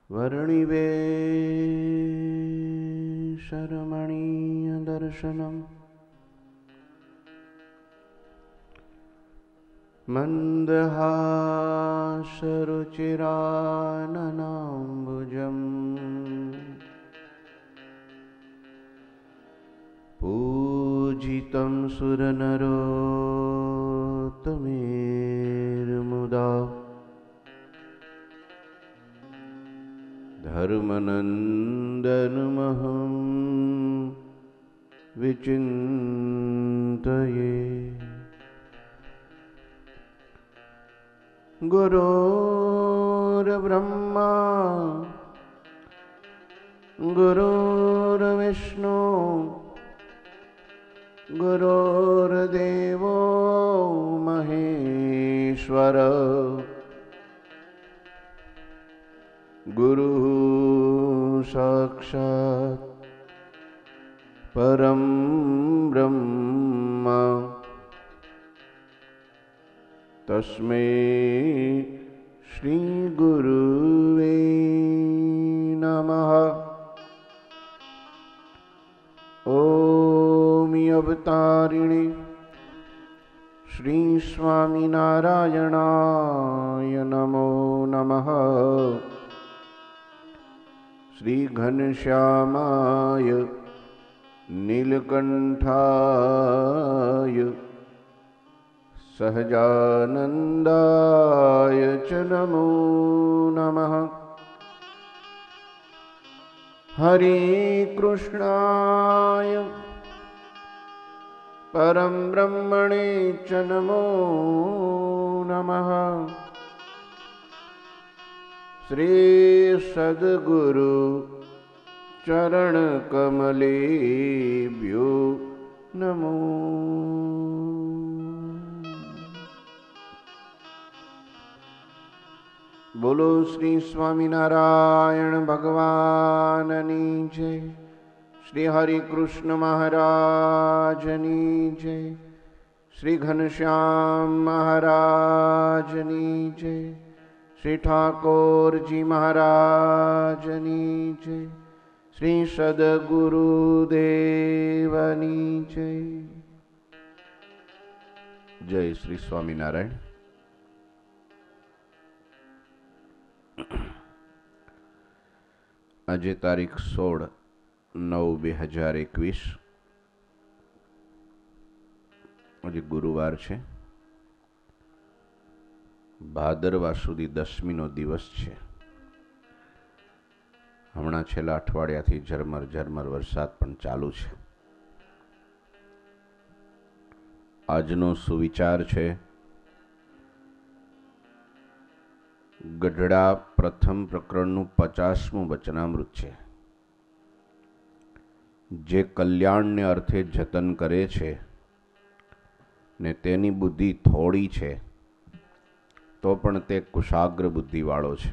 वर्णिवेशरमणीयदर्शनम् मन्दहासरुचिराननाम्बुजम् पूजितं सुरनरोत्तमेर्मुदा धर्मनन्दनमहं विचिन्तये। गुरुर्ब्रह्मा गुरुर्विष्णु गुरुर्देवो महेश्वर गुरुः साक्षात् परं ब्रह्म तस्मै श्री गुरुवे नमः। ओम अवतारिणे श्री स्वामिनारायणाय नमो नमः। श्री घनश्यामाय नीलकंठाय सहजानंदाय च नमो नमः। हरे कृष्णाय परम ब्रह्मणे च नमो नमः। श्री सद्गुरु चरण कमलेभ्यो नमो। बोलो श्री स्वामिनारायण भगवाननी जय। श्री हरि कृष्ण महाराजनी जय। श्री घनश्याम महाराजनी जय। श्री ठाकुर जी महाराजनी जय। श्री सद्गुरुदेवनी जय। जय श्री स्वामिनारायण। આજે તારીખ 16/9/2021 આજે ગુરુવાર છે। ભાદરવા સુધી 10મીનો દિવસ છે। હમણાં છેલ્લા અઠવાડિયાથી ઝરમર ઝરમર વરસાદ પણ ચાલુ છે। આજનો સુવિચાર છે ગઢડા પ્રથમ પ્રકરણનું 50મું વચનામૃત છે। જે કલ્યાણને અર્થે જતન કરે છે ને તેની બુદ્ધિ થોડી છે તો પણ તે કુશાગ્ર બુદ્ધિવાળો છે।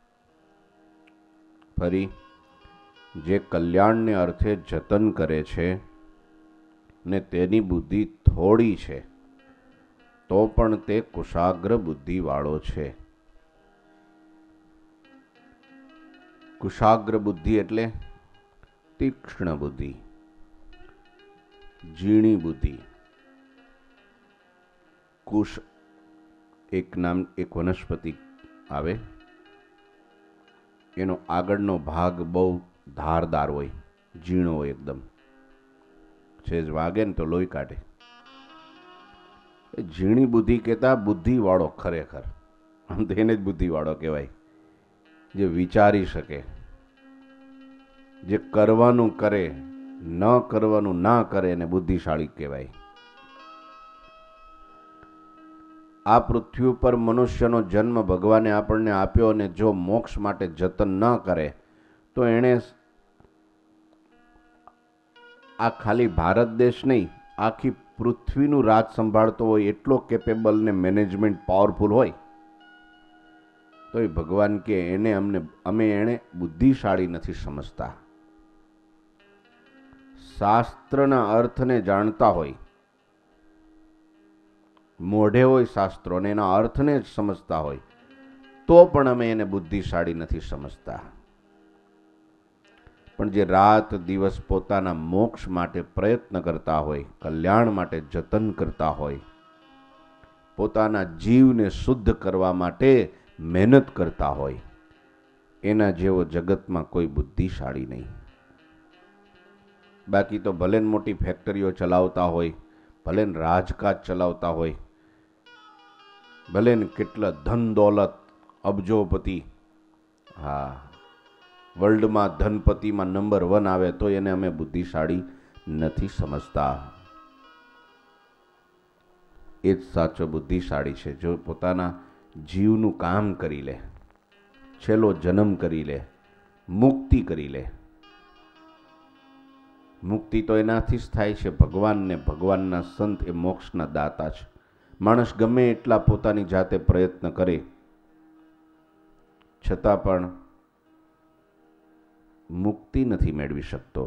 ફરી, જે કલ્યાણને અર્થે જતન કરે છે ને તેની બુદ્ધિ થોડી છે તો પણ તે કુશાગ્ર બુદ્ધિવાળો છે। કુશાગ્ર બુદ્ધિ એટલે તીક્ષ્ણ બુદ્ધિ, ઝીણી બુદ્ધિ। કુશ એક વનસ્પતિ આવે, એનો આગળનો ભાગ બહુ ધારદાર હોય, ઝીણો હોય એકદમ, સેજ વાગે ને તો લોહી કાઢે। ઝીણી બુદ્ધિ કહેતા બુદ્ધિવાળો ખરેખર, આમ તો એને જ બુદ્ધિવાળો કહેવાય। જે વિચારી શકે, જે કરવાનું કરે, ન કરવાનું ના કરે એને બુદ્ધિશાળી કહેવાય। આ પૃથ્વી ઉપર મનુષ્યનો જન્મ ભગવાને આપણને આપ્યો અને જો મોક્ષ માટે જતન ન કરે તો એણે આ ખાલી ભારત દેશ નહીં, આખી પૃથ્વીનું રાજ સંભાળતો હોય એટલો કેપેબલ ને મેનેજમેન્ટ પાવરફુલ હોય તો એ ભગવાન કે અમે એને બુદ્ધિશાળી નથી સમજતા। શાસ્ત્રના અર્થને જાણતા હોય, મોઢે હોય શાસ્ત્રો અને એના અર્થને જ સમજતા હોય તો પણ અમે એને બુદ્ધિશાળી નથી સમજતા। પણ જે રાત દિવસ પોતાના મોક્ષ માટે પ્રયત્ન કરતા હોય, કલ્યાણ માટે જતન કરતા હોય, પોતાના જીવને શુદ્ધ કરવા માટે મહેનત કરતા હોય, એના જેવો જગતમાં કોઈ બુદ્ધિશાળી નહીં. બાકી તો ભલે મોટી ફેક્ટરીઓ ચલાવતા હોય, ભલે રાજકાજ ચલાવતા હોય, ભલે કેટલા ધન દોલત અબજોપતિ, હા, વર્લ્ડમાં ધનપતિમાં નંબર 1 આવે તો એને અમે બુદ્ધિશાળી નથી સમજતા. એ જ સાચો બુદ્ધિશાળી છે જો પોતાના જીવનું કામ કરી લે, છેલ્લો જન્મ કરી લે, મુક્તિ કરી લે. મુક્તિ તો એનાથી જ થાય છે. ભગવાનને, ભગવાનના સંત એ મોક્ષના દાતા છે. માણસ ગમે એટલા પોતાની જાતે પ્રયત્ન કરે છતાં પણ મુક્તિ નથી મેળવી શકતો.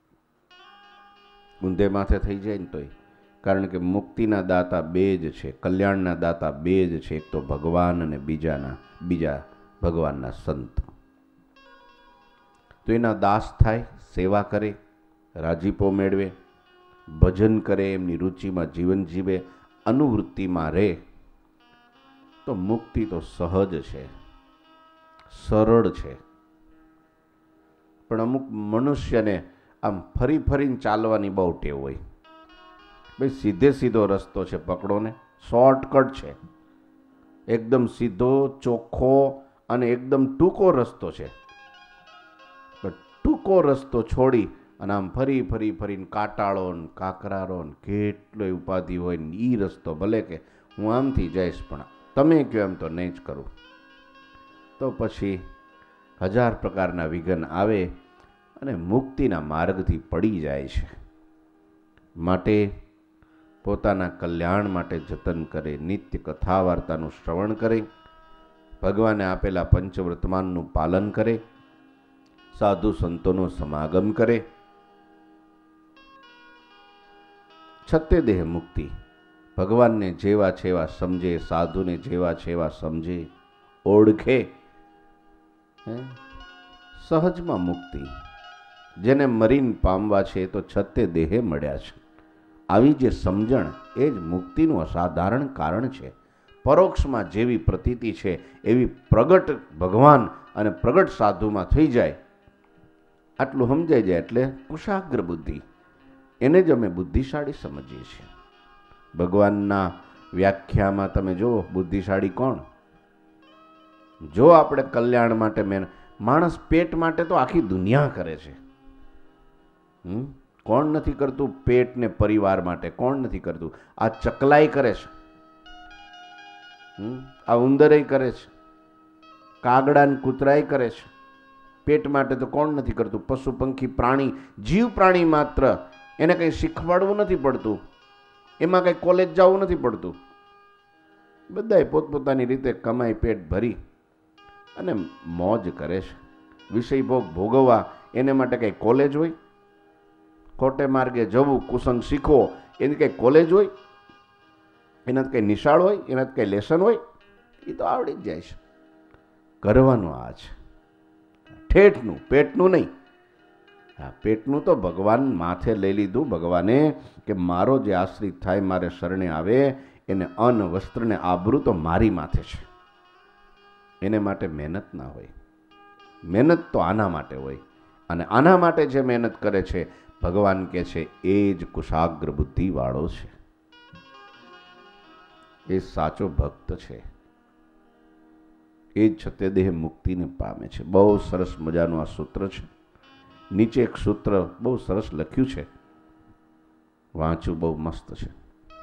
ઊંધે માથે થઈ જાય ને તોય, કારણ કે મુક્તિના દાતા બે જ છે, કલ્યાણના દાતા બે જ છે, એક તો ભગવાન અને બીજા ભગવાનના સંત. તો એના દાસ થાય, સેવા કરે, રાજીપો મેળવે, ભજન કરે, એમની રુચિમાં જીવન જીવે, અનુવૃત્તિમાં રહે, તો મુક્તિ તો સહજ છે, સરળ છે. પણ અમુક મનુષ્યને આમ ફરી ફરીને ચાલવાની બહુ ટેવ હોય. ભાઈ સીધો રસ્તો છે, પકડો ને, શોર્ટકટ છે, એકદમ સીધો ચોખ્ખો અને એકદમ ટૂંકો રસ્તો છે. પણ ટૂંકો રસ્તો છોડી અને આમ ફરીને કાટાળો ને કાકરારો ને કેટલો ઉપાધિ હોય ને એ રસ્તો, ભલે કે હું આમથી જઈશ પણ તમે કહો એમ તો નહીં જ કરું, તો પછી 1000 પ્રકારના વિઘ્ન આવે અને મુક્તિના માર્ગથી પડી જાય છે. માટે પોતાના કલ્યાણ માટે જતન કરે, નિત્ય કથા વાર્તાનું શ્રવણ કરે, ભગવાને આપેલા પંચવર્તમાનનું પાલન કરે, સાધુ સંતોનો સમાગમ કરે. છતે દેહ મુક્તિ. ભગવાનને જેવા છે એવા સમજે, સાધુને જેવા છે એવા સમજે, ઓળખે, સહજમાં મુક્તિ. જેને મરીને પામવા છે તો છતે દેહે મળ્યા છે. આવી જે સમજણ એ જ મુક્તિનું અસાધારણ કારણ છે. પરોક્ષમાં જેવી પ્રતીતિ છે એવી પ્રગટ ભગવાન અને પ્રગટ સાધુમાં થઈ જાય, આટલું સમજાઈ જાય એટલે કુશાગ્ર બુદ્ધિ. એને જ અમે બુદ્ધિશાળી સમજીએ છીએ. ભગવાનના વ્યાખ્યામાં તમે જુઓ બુદ્ધિશાળી કોણ? જો આપણે કલ્યાણ માટે માણસ પેટ માટે તો આખી દુનિયા કરે છે. કોણ નથી કરતું? પેટ ને પરિવાર માટે કોણ નથી કરતું? આ ચકલાઈ કરે છે, આ ઉંદરે કરે છે, કાગડા ને કૂતરાય કરે છે. પેટ માટે તો કોણ નથી કરતું? પશુ પંખી પ્રાણી, જીવ પ્રાણી માત્ર, એને કંઈ શીખવાડવું નથી પડતું, એમાં કંઈ કોલેજ જવું નથી પડતું. બધાય પોતપોતાની રીતે કમાઈ પેટ ભરી અને મોજ કરે છે. વિષય ભોગ ભોગવવા એને માટે કંઈ કોલેજ હોય? ખોટે માર્ગે જવું, કુસંગ શીખવો, એની કંઈ કોલેજ હોય? એનાથી કંઈ નિશાળ હોય? એનાથી કંઈ લેસન હોય? એ તો આવડી જ જાય છે. કરવાનું આ છે ઠેઠનું, પેટનું નહીં. હા, પેટનું તો ભગવાન માથે લઈ લીધું. ભગવાને કે મારો જે આશ્રિત થાય, મારે શરણે આવે, એને અન્ન વસ્ત્ર ને આબરૂ તો મારી માથે છે. એને માટે મહેનત ના હોય. મહેનત તો આના માટે હોય. અને આના માટે જે મહેનત કરે છે, ભગવાન કહે છે એ જ કુશાગ્ર બુદ્ધિ વાળો છે, એ સાચો ભક્ત છે. એ જ છતે દેહ મુક્તિને પામે છે. બહુ સરસ મજાનું આ સૂત્ર છે. નીચે એક સૂત્ર બહુ સરસ લખ્યું છે, વાંચું, બહુ મસ્ત છે.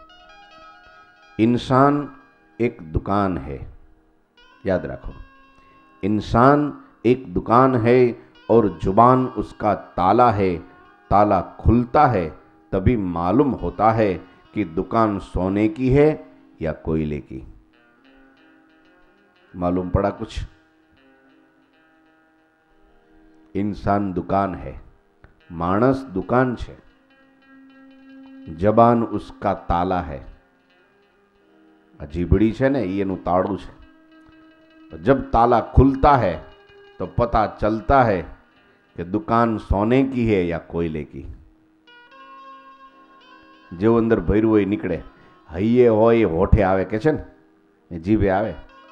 इंसान एक दुकान है, याद रखो, इंसान एक दुकान है और जुबान उसका ताला है. ताला खुलता है तभी मालूम होता है कि दुकान सोने की है या कोयले की. मालूम पड़ा कुछ? इंसान दुकान है, मानस दुकान छे, जबान उसका ताला है. जीबड़ी है ने ये ताड़ू है. जब ताला खुलता है तो पता चलता है કે દુકાન સોને કી હે યા કોયલે કી. જેવું અંદર ભર્યું હોય નીકળે. હૈયે હોય હોઠે આવે કે છે ને, એ જીભે આવે.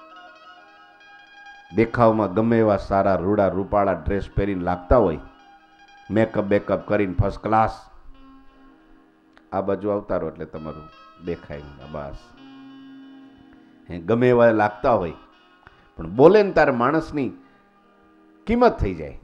દેખાવમાં ગમે એવા સારા રૂડા રૂપાળા ડ્રેસ પહેરીને લાગતા હોય, મેકઅપ બેકઅપ કરીને ફર્સ્ટ ક્લાસ, આ બાજુ આવતારો એટલે તમારું દેખાય બસ. ગમે એવા લાગતા હોય, પણ બોલે ને તારે માણસની કિંમત થઈ જાય,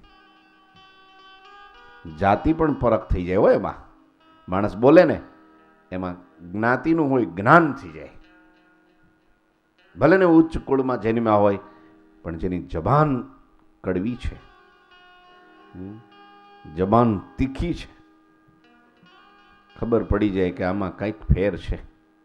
જાતિ પણ પરખ થઈ જાય હોય. એમાં માણસ બોલે ને એમાં જ્ઞાતિનું હોય, જ્ઞાન થઈ જાય. ભલે ને ઉચ્ચ કુળમાં જન્મ્યા હોય, પણ જેની જબાન કડવી છે, જબાન તીખી છે, ખબર પડી જાય કે આમાં કંઈક ફેર છે.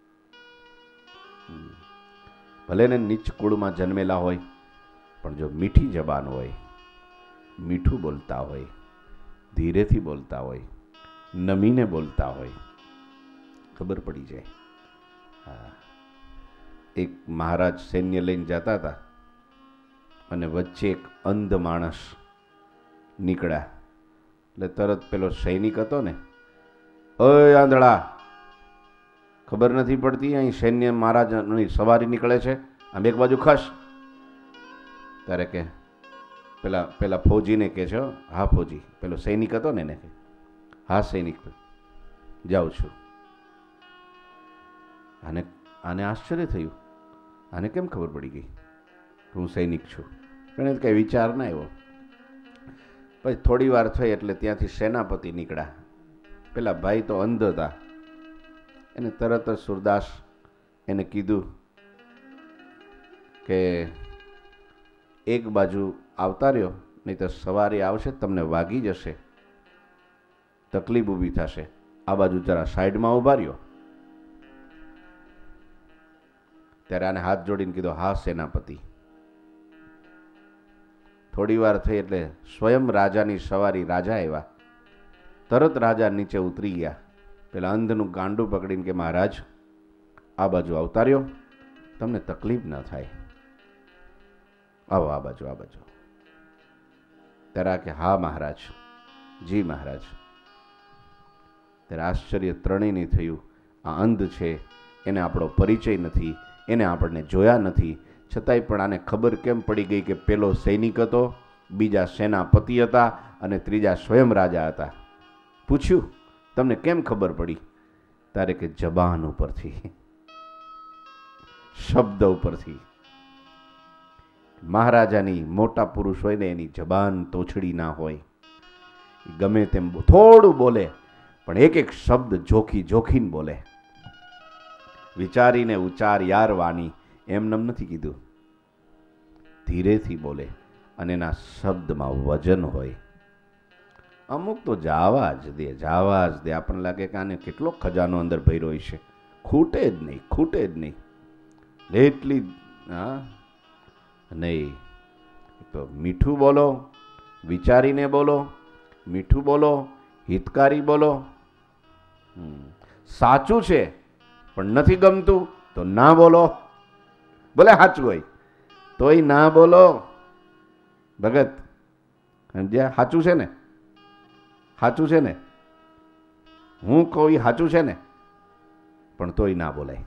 ભલે ને નીચ કુળમાં જન્મેલા હોય, પણ જો મીઠી જબાન હોય, મીઠું બોલતા હોય, ધીરેથી બોલતા હોય, નમીને બોલતા હોય, ખબર પડી જાય. હા, એક મહારાજ સૈન્ય લઈને જતા હતા અને વચ્ચે એક અંધ માણસ નીકળ્યા. એટલે તરત પેલો સૈનિક હતો ને, ઓય આંધળા, ખબર નથી પડતી અહીં સૈન્ય મહારાજની સવારી નીકળે છે, આમ એક બાજુ ખસ. ત્યારે કે પેલા ફૌજીને કહે છે, હા ફૌજી. પેલો સૈનિક હતો ને એને કે, હા સૈનિક, જાઉં છું. આને આશ્ચર્ય થયું, આને કેમ ખબર પડી ગઈ હું સૈનિક છું? એને કંઈ વિચાર ના આવ્યો. પછી થોડી વાર થઈ એટલે ત્યાંથી સેનાપતિ નીકળ્યા. પેલા ભાઈ તો અંધ હતા, એને તરત જ સુરદાસ એને કીધું કે એક બાજુ આવતા રહ્યો, નહીં તો સવારી આવશે તમને વાગી જશે, તકલીફ ઊભી થશે. આ બાજુ જરા સાઈડમાં ઊભા રહ્યો. ત્યારે આને હાથ જોડીને કીધો, હા સેનાપતિ. થોડી વાર થઈ એટલે સ્વયં રાજાની સવારી રાજા આવ્યા. તરત રાજા નીચે ઉતરી ગયા. પેલા અંધનું ગાંડું પકડીને કે મહારાજ આ બાજુ આવતા રહ્યો, તમને તકલીફ ન થાય, આવો આ બાજુ, આ બાજુ. ત્યારે કે હા મહારાજ, જી મહારાજ. ત્યારે આશ્ચર્ય ત્રણેયને થયું. આ અંધ છે, એને આપણો પરિચય નથી, એને આપણને જોયા નથી, છતાંય પણ આને ખબર કેમ પડી ગઈ કે પેલો સૈનિક હતો, બીજા સેનાપતિ હતા અને ત્રીજા સ્વયં રાજા હતા? પૂછ્યું તમને કેમ ખબર પડી? તારે કે જબાન ઉપરથી, શબ્દ ઉપરથી. મહારાજાની મોટા પુરુષ હોય ને એની જબાન તોછડી ના હોય, ગમે તેમ થોડું બોલે પણ એક એક શબ્દ જોખી જોખીને બોલે. વિચારીને ઉચ્ચાર યાર વાણી, એમનેમ નથી કીધું, ધીરેથી બોલે અને એના શબ્દમાં વજન હોય. અમુક તો જાવા જ દે, જાવા જ દે. આપણને લાગે કે આને કેટલો ખજાનો અંદર ભર્યો હોય છે, ખૂટે જ નહીં, ખૂટે જ નહીં. એટલી હા નહીં તો મીઠું બોલો, વિચારીને બોલો, મીઠું બોલો, હિતકારી બોલો. સાચું છે પણ નથી ગમતું તો ના બોલો. ભલે સાચું હોય તોય ના બોલો. ભગત સમજ્યા? સાચું છે ને, સાચું છે ને, હું કહું એ સાચું છે ને, પણ તોય ના બોલાય.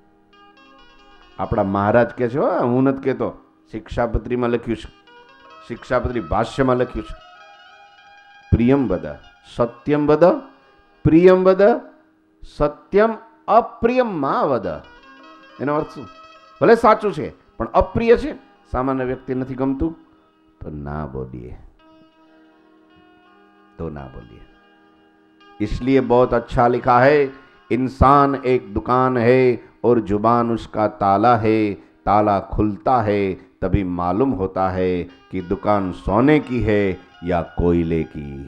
આપણા મહારાજ કે છે, હું નથી કહેતો, શિક્ષાપત્રીમાં લખ્યું છે, શિક્ષાપત્રી ભાષ્યમાં લખ્યું છે, પ્રિયમ વદ સત્યમ વદ, પ્રિયમ વદ સત્યમ અપ્રિયમ માં વદ. એનો અર્થ શું? ભલે સાચું છે પણ અપ્રિય છે, સામાન્ય વ્યક્તિ નથી ગમતું, તો ના બોલીએ, तो ना बोलिए. इसलिए बहुत अच्छा लिखा है, इंसान एक दुकान है और जुबान उसका ताला है, ताला खुलता है तभी मालूम होता है कि दुकान सोने की है या कोयले की.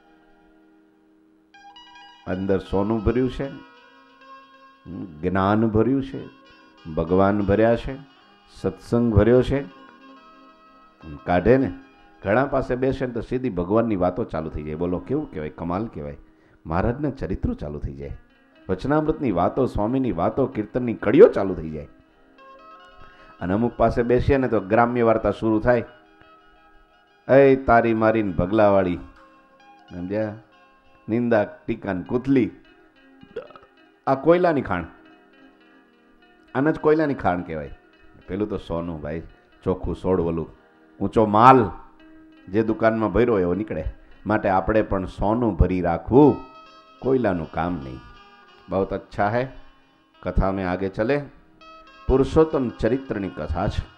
અંદર સોનું ભર્યું છે, જ્ઞાન ભર્યું છે, ભગવાન ભર્યા છે, સત્સંગ ભર્યો છે, કાઢે ને ઘણા પાસે બેસે ને તો સીધી ભગવાનની વાતો ચાલુ થઈ જાય. બોલો કેવું કહેવાય, કમાલ કહેવાય. મહારાજના ચરિત્રો ચાલુ થઈ જાય, વચનામૃતની વાતો, સ્વામીની વાતો, કીર્તનની કડીઓ ચાલુ થઈ જાય. અને અમુક પાસે બેસીએ ને તો ગ્રામ્ય વાર્તા શરૂ થાય. એ તારી મારીને ભગલાવાળી, સમજ્યા? નિંદા ટીકાન કૂથલી. આ કોયલાની ખાણ, આને જ કોયલાની ખાણ કહેવાય. પેલું તો સોનું ભાઈ, ચોખ્ખું સોડવલું, ઊંચો માલ જે દુકાનમાં ભર્યો એવો નીકળે. માટે આપણે પણ સોનું ભરી રાખવું, કોયલાનું કામ નહીં. बहुत अच्छा है. कथा में आगे चले. पुरुषोत्तम चरित्रनी कथा છે.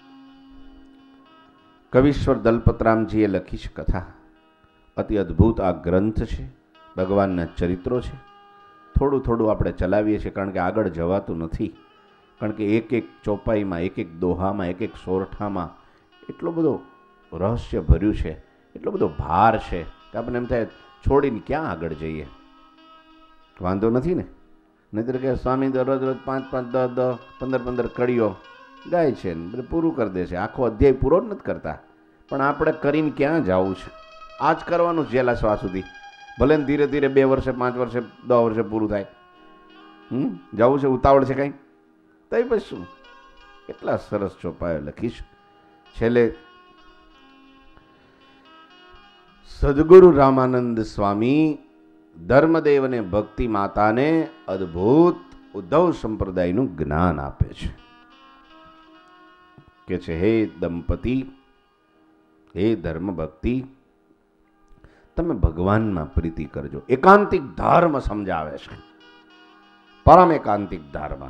કવિશ્વર દલપતરામજીએ લખી છે કથા. અતિ અદ્ભુત આ ગ્રંથ છે, ભગવાનના ચરિત્રો છે. થોડું થોડું આપણે ચલાવીએ છીએ, કારણ કે આગળ જવાતું નથી. કારણ કે એક એક ચોપાઈમાં, એક એક દોહામાં, એક એક સોરઠામાં એટલો બધો રહસ્ય ભર્યું છે, એટલો બધો ભાર છે કે આપણને એમ થાય છોડીને ક્યાં આગળ જઈએ. વાંધો નથી ને? નહીતર કે સ્વામી દરરોજ રોજ 5-5, 10-10, 15-15 કડીઓ ગાય છે ને પૂરું કરી દે છે, આખો અધ્યાય પૂરો જ નથી કરતા. પણ આપણે કરીને ક્યાં જવું છે? આ જ કરવાનું છે છેલ્લા શ્વાસ સુધી. ભલે ને ધીરે ધીરે 2 વર્ષે, 5 વર્ષે, 10 વર્ષે પૂરું થાય. જવું છે, ઉતાવળ છે કંઈ? તઈ પછી શું? કેટલા સરસ ચોપાયો લખીશ. છેલ્લે સદગુરુ રામાનંદ સ્વામી ધર્મદેવને, ભક્તિ માતાને અદ્ભુત ઉદ્ધવ સંપ્રદાયનું જ્ઞાન આપે છે. કે છે, હે દંપતિ, હે ધર્મ ભક્તિ, તમે ભગવાનમાં પ્રીતિ કરજો. એકાંતિક ધર્મ સમજાવે છે, પરમ એકાંતિક ધર્મ,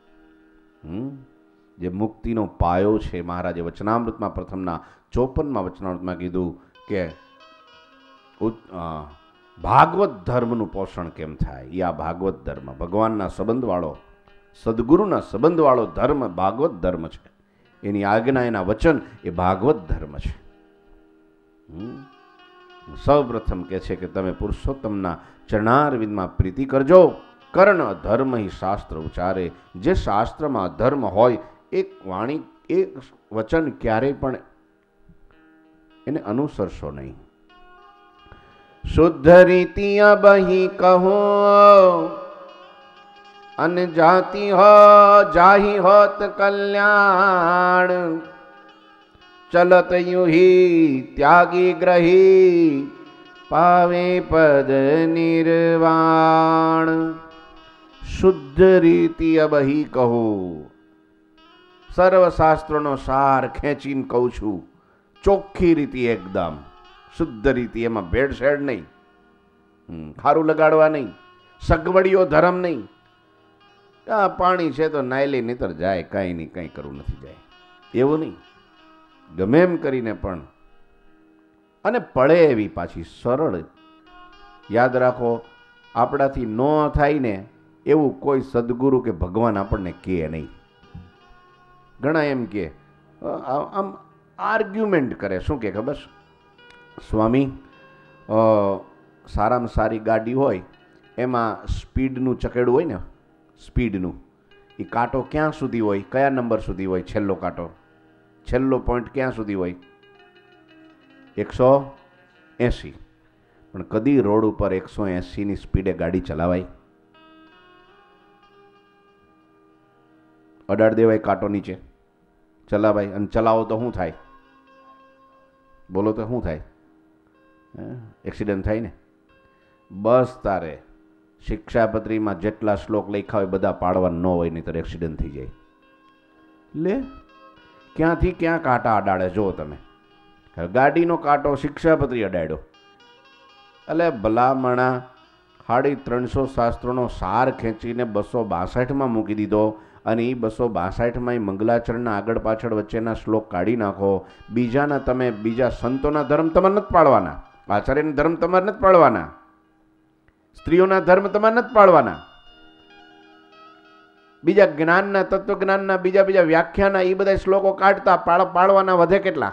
જે મુક્તિનો પાયો છે. મહારાજે વચનામૃતમાં પ્રથમના 54માં વચનામૃતમાં કીધું કે ભાગવત ધર્મનું પોષણ કેમ થાય. એ આ ભાગવત ધર્મ, ભગવાનના સંબંધવાળો, સદગુરુના સંબંધવાળો ધર્મ ભાગવત ધર્મ છે. એની આજ્ઞા, એના વચન એ ભાગવત ધર્મ છે. સૌપ્રથમ કહે છે કે તમે પુરુષોત્તમના ચરણારવિંદમાં પ્રીતિ કરજો. કર્ણ અધર્મ હિ શાસ્ત્ર ઉચ્ચારે. જે શાસ્ત્રમાં અધર્મ હોય, એક વાણી, એક વચન ક્યારેય પણ એને અનુસરશો નહીં. શુદ્ધ રીતિ અબહી કહો, અન જાતિ હો જાહી હોત કલ્યાણ. ચલત યુહી ત્યાગી ગ્રહી, પાવે પદ નિર્વાણ. શુદ્ધ રીતિ અબહી કહો. સર્વશાસ્ત્રોનો સાર ખેંચીને કહું છું. ચોખ્ખી રીતિ, એકદમ શુદ્ધ રીતિ, એમાં ભેળસેળ નહીં, ખારું લગાડવા નહીં, સગવડીઓ ધર્મ નહીં. આ પાણી છે તો નાયલી નીતર જાય, કાંઈ નહીં, કાંઈ કરવું નથી જાય, એવું નહીં. ગમે એમ કરીને પણ, અને પડે એવી પાછી સરળ. યાદ રાખો, આપણાથી ન થાય ને એવું કોઈ સદગુરુ કે ભગવાન આપણને કહે નહીં. ઘણા એમ કે, આમ આર્ગ્યુમેન્ટ કરે. શું કે ખબર? સ્વામી, સારામાં સારી ગાડી હોય એમાં સ્પીડનું ચકેડું હોય ને, સ્પીડનું, એ કાંટો ક્યાં સુધી હોય, કયા નંબર સુધી હોય? છેલ્લો કાંટો, છેલ્લો પોઈન્ટ ક્યાં સુધી હોય? 180. પણ કદી રોડ ઉપર 180ની સ્પીડે ગાડી ચલાવાય? અડાડ દેવાય કાંટો નીચે, ચલાવાય? અને ચલાવો તો શું થાય? બોલો તો શું થાય? એક્સિડન્ટ થાય ને. બસ તારે શિક્ષાપત્રીમાં જેટલા શ્લોક લખ્યા હોય બધા પાડવા ન હોય, નહીં તો એક્સિડન્ટ થઈ જાય. લે, ક્યાંથી ક્યાં કાંટા અડાડે જુઓ તમે. ગાડીનો કાંટો શિક્ષાપત્રી અડાડ્યો. એટલે ભલામણા 350 શાસ્ત્રોનો સાર ખેંચીને 262માં મૂકી દીધો. અને એ 262માં મંગલાચરણના આગળ પાછળ વચ્ચેના શ્લોક કાઢી નાખો. બીજાના તમે, બીજા સંતોના ધર્મ તમારે નથી પાળવાના, આચાર્યના ધર્મ તમારે નથી પાળવાના, સ્ત્રીઓના ધર્મ તમારે નથી પાળવાના, બીજા જ્ઞાનના, તત્વજ્ઞાનના, બીજા વ્યાખ્યાના એ બધા શ્લોકો કાઢતા પાળવાના વધે કેટલા?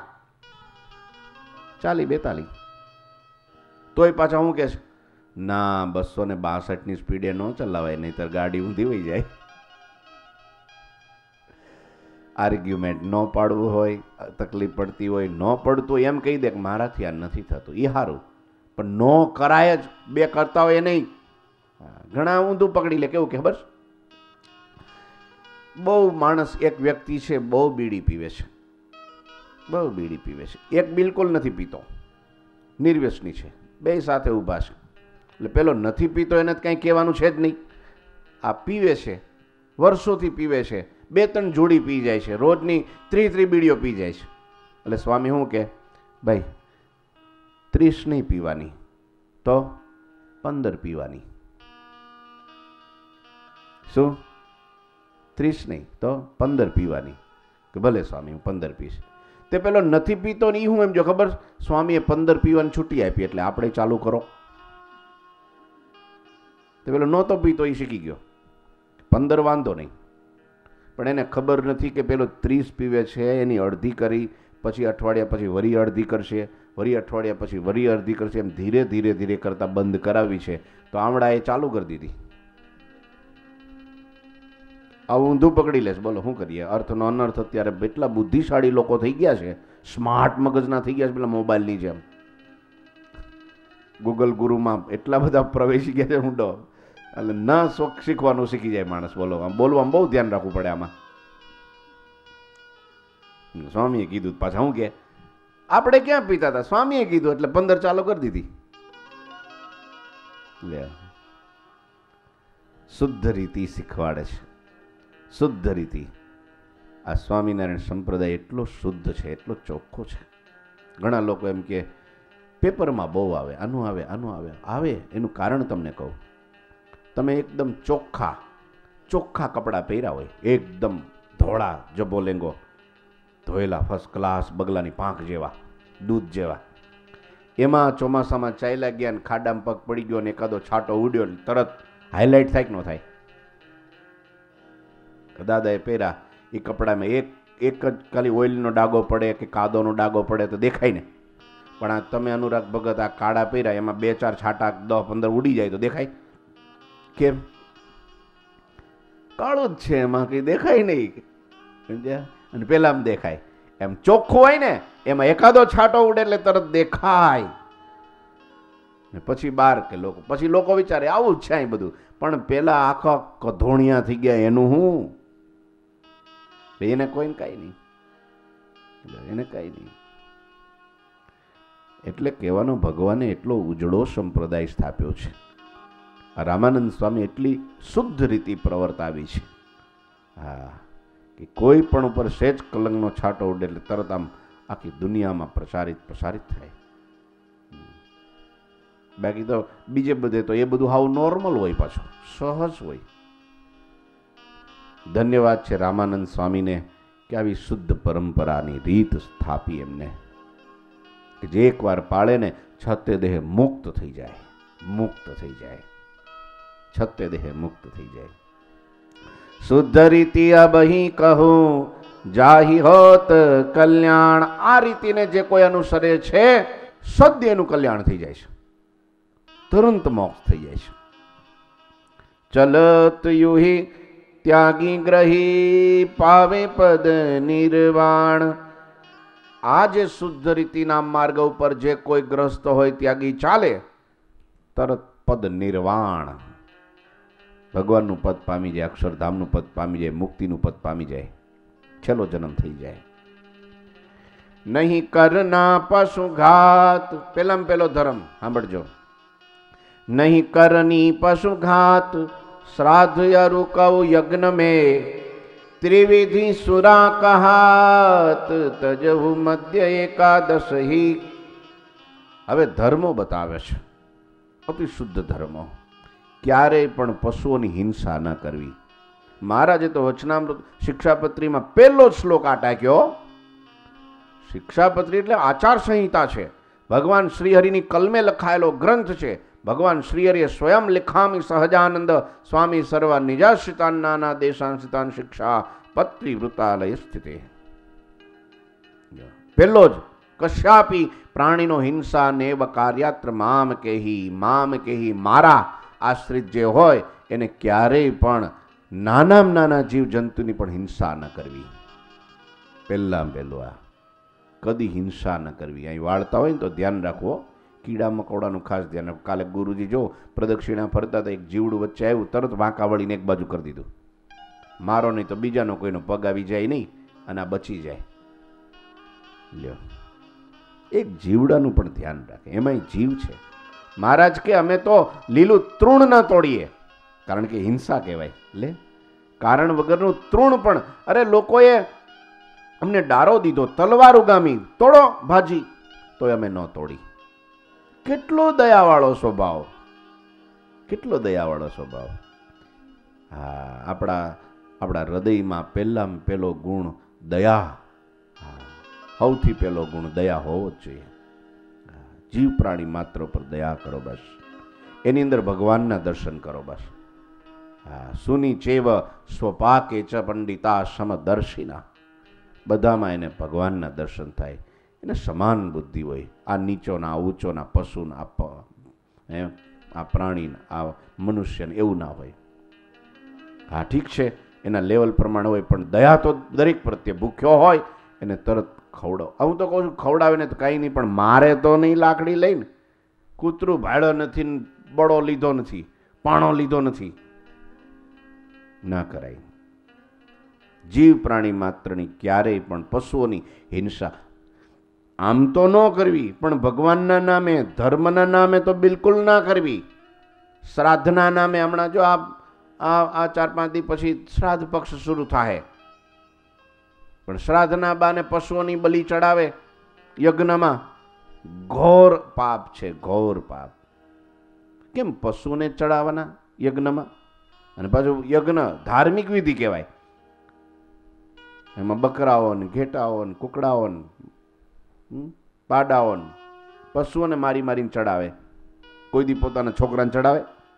40-42. તોય પાછા હું કે ના, 262ની સ્પીડે ન ચલાવાય, નહીતર ગાડી ઊંધી વહી જાય. આર્ગ્યુમેન્ટ ન પાડવું હોય, તકલીફ પડતી હોય, ન પડતું હોય, એમ કહી દે કે મારાથી આ નથી થતું, એ સારું. પણ ન કરાય જ, 2 કરતા હોય એ નહીં. ઘણા ઊંધું પકડી લે. કેવું કે ખબર? બહુ માણસ, એક વ્યક્તિ છે, બહુ બીડી પીવે છે. બહુ બીડી પીવે છે. એક બિલકુલ નથી પીતો, નિર્વ્યસની છે, બે સાથે ઊભા છે. એટલે પેલો નથી પીતો એને કંઈ કહેવાનું છે જ નહીં. આ પીવે છે, વર્ષોથી પીવે છે, 2-3 જોડી પી જાય છે, રોજની 30 બીડીઓ પી જાય છે. એટલે સ્વામી શું કે, ભાઈ 30 નહીં પીવાની તો 15 પીવાની. શું? 30 નહીં તો 15 પીવાની. કે ભલે સ્વામી હું 15 પીશ. તે પેલો નથી પીતો ને એ હું એમ જો ખબર, સ્વામીએ 15 પીવાની છૂટી આપી એટલે આપણે ચાલુ કરો. તે પેલો નહોતો પીતો એ શીખી ગયો, 15 વાંધો નહીં. પણ એને ખબર નથી કે પેલો 30 પીવે છે, એની અડધી કરી, પછી અઠવાડિયા પછી વરી અડધી કરશે, વરી અઠવાડિયા પછી વરી અડધી કરશે, એમ ધીરે ધીરે ધીરે કરતાં બંધ કરાવી છે. તો આમળાએ ચાલુ કરી દીધી. આવું ઊંધું પકડી લેશ, બોલો શું કરીએ? અર્થનો અનર્થ. અત્યારે એટલા બુદ્ધિશાળી લોકો થઈ ગયા છે, સ્માર્ટ મગજના થઈ ગયા છે, પેલા મોબાઈલની જેમ. ગૂગલ ગુરુમાં એટલા બધા પ્રવેશી ગયા છે ઊંડો, એટલે ન શીખવાનું શીખી જાય માણસ. બોલો આમ બોલવામાં બહુ ધ્યાન રાખવું પડે આમાં. સ્વામીએ કીધું પાછા હું કે આપણે ક્યાં પીતા હતા, સ્વામીએ કીધું એટલે 15 ચાલુ કરી દીધી. લે, શુદ્ધ રીતિ શીખવાડે છે, શુદ્ધ રીતિ. આ સ્વામિનારાયણ સંપ્રદાય એટલો શુદ્ધ છે, એટલો ચોખ્ખો છે. ઘણા લોકો એમ કે પેપરમાં બહુ આવે, આનું આવે, આનું આવે. આવે એનું કારણ તમને કહું. તમે એકદમ ચોખ્ખા ચોખ્ખા કપડાં પહેર્યા હોય, એકદમ ધોળા જબો લેંગો, ધોયેલા ફર્સ્ટ ક્લાસ બગલાની પાંખ જેવા, દૂધ જેવા, એમાં ચોમાસામાં ચાલ્યા ગયા ને ખાડામાં પગ પડી ગયો ને એકાદો છાંટો ઉડ્યો ને તરત હાઇલાઇટ થાય કે ન થાય? દાદાએ પહેર્યા એ કપડામાં એક જ ખાલી ઓઇલનો ડાગો પડે કે કાદોનો ડાગો પડે તો દેખાય ને. પણ આ તમે અનુરાગ ભગત આ કાળા પહેર્યા, એમાં 2-4 છાંટા 10-15 ઉડી જાય તો દેખાય? કેમ? કાળું જ છે, એમાં કંઈ દેખાય નહીં. અને પેલામાં દેખાય. એમ ચોખ્ખું હોય ને એમાં એકાદો છાંટો ઉડે એટલે તરત દેખાય. પછી બાર કે લોકો, પછી લોકો વિચારે આવું જ છે અહીં બધું. પણ પેલા આખા કધોણિયા થઈ ગયા, એનું હું? એને કોઈને કાંઈ નહીં, એને કાંઈ નહીં. એટલે કહેવાનો ભગવાને એટલો ઉજળો સંપ્રદાય સ્થાપ્યો છે. આ રામાનંદ સ્વામી એટલી શુદ્ધ રીતે પ્રવર્તાવી છે. હા, કે કોઈ પણ ઉપર સહેજ કલંકનો છાંટો ઉડે એટલે તરત આમ આખી દુનિયામાં પ્રસારિત થાય. બાકી તો બીજે બધે તો એ બધું હાવ નોર્મલ હોય, પાછું સહજ હોય. ધન્યવાદ છે રામાનંદ સ્વામીને કે આવી શુદ્ધ પરંપરાની રીત સ્થાપી એમને, કે જે એકવાર પાળે ને છતે દેહ મુક્ત થઈ જાય, મુક્ત થઈ જાય, છતે દેહ મુક્ત થઈ જાય. શુદ્ધ રીતિ અબહી કહું જાહી હોત કલ્યાણ. આ રીતિને જે કોઈ અનુસરે છે સદ્ય એનું કલ્યાણ થઈ જાય છે, તુરંત મોક્ષ થઈ જાય છે. ચલત યુહી ત્યાગી ગ્રહી પાવે પદ નિર્વાણ. આ જે શુદ્ધ રીતિના માર્ગ ઉપર જે કોઈ ગ્રસ્ત હોય, ત્યાગી ચાલે, તરત પદ નિર્વાણ, ભગવાનનું પદ પામી જાય, અક્ષરધામનું પદ પામી જાય, મુક્તિનું પદ પામી જાય, છેલ્લો જન્મ થઈ જાય. નહીં કરના પશુઘાત. પેલામાં પેલો ધર્મ સાંભળજો. નહીં કરની પશુઘાત શ્રાદ્ધ યરુ કૌ યજ્ઞ में ત્રિવિધિ સુરા કહાત તજહુ મધ્ય એકાદશહી. હવે ધર્મો બતાવે છે, અતિ શુદ્ધ ધર્મો. ક્યારેય પણ પશુઓની હિંસા ન કરવી. મહારાજે તો વચનામૃત શિક્ષાપત્રીમાં પહેલો જ શ્લોક આ ટાંક્યો. શિક્ષાપત્રી એટલે આચાર સંહિતા છે, ભગવાન શ્રીહરિની કલમે લખાયેલો ગ્રંથ છે. ભગવાન શ્રીહરિએ સ્વયં લિખામી સહજાનંદ સ્વામી સર્વ નિજાશ્રિતાન નાના દેશાંશિતાન શિક્ષા પત્રી વૃતાલય સ્થિતે. પહેલો જ કશ્યાપી પ્રાણીનો હિંસા નેવ કાર્યાત્ર મામ કેહી. મારા આશ્રિત જે હોય એને ક્યારેય પણ નાનામાં નાના જીવ જંતુની પણ હિંસા ન કરવી. પહેલાં પહેલું આ કદી હિંસા ન કરવી. અહીં વાળતા હોય ને તો ધ્યાન રાખવો, કીડા મકોડાનું ખાસ ધ્યાન રાખવું. કાલે ગુરુજી જો પ્રદક્ષિણા ફરતા હતા, એક જીવડું વચ્ચે આવ્યું, તરત વાંકા વળીને એક બાજુ કરી દીધું. મારો નહીં તો બીજાનો કોઈનો પગ આવી જાય નહીં અને આ બચી જાય. લ્યો, એક જીવડાનું પણ ધ્યાન રાખે, એમાંય જીવ છે. મહારાજ કે અમે તો લીલું તૃણ ન તોડીએ, કારણ કે હિંસા કહેવાય. લે, કારણ વગરનું તૃણ પણ, અરે લોકોએ અમને ડારો દીધો, તલવાર ઉગામી, તોડો ભાજી, તોય અમે ન તોડી. કેટલો દયાવાળો સ્વભાવ, કેટલો દયાવાળો સ્વભાવ. હા, આપણા હૃદયમાં પહેલામાં પહેલો ગુણ દયા. સૌથી પહેલો ગુણ દયા હોવો જ જોઈએ. જીવ પ્રાણી માત્ર પર દયા કરો બસ, એની અંદર ભગવાનના દર્શન કરો બસ. હા, સુની ચેવ સ્વપાકે ચ પંડિતા સમદર્શિના, બધામાં એને ભગવાનના દર્શન થાય. એને સમાન બુદ્ધિ હોય. આ નીચોના, આ ઊંચોના, પશુના, આ પ્રાણીના, આ મનુષ્યને એવું ના હોય. હા ઠીક છે, એના લેવલ પ્રમાણે હોય, પણ દયા તો દરેક પ્રત્યે. ભૂખ્યો હોય એને તરત ખવડાવ. હું તો કહું છું ખવડાવે ને તો કાંઈ નહીં, પણ મારે તો નહીં લાકડી લઈને. કૂતરું ભાડો નથી, બળો લીધો નથી, પાણો લીધો નથી, ના કરાય. જીવ પ્રાણી માત્રની ક્યારેય પણ પશુઓની હિંસા આમ તો ન કરવી, પણ ભગવાનના નામે, ધર્મના નામે તો બિલકુલ ના કરવી. શ્રાદ્ધના નામે, હમણાં જો આ 4-5 દિવસ પછી શ્રાદ્ધ પક્ષ શરૂ થાય, પણ શ્રાદ્ધના બાને પશુઓની બલિ ચડાવે યજ્ઞમાં, ઘોર પાપ છે, ઘોર પાપ. કેમ પશુને ચડાવવાના યજ્ઞમાં? અને પાછું યજ્ઞ ધાર્મિક વિધિ કહેવાય. એમાં બકરાઓ ને, ઘેટાઓ ને, કુકડાઓ ને, પાડાઓ ને, પશુઓને મારી મારીને ચડાવે. કોઈ દી પોતાના છોકરાને ચડાવે?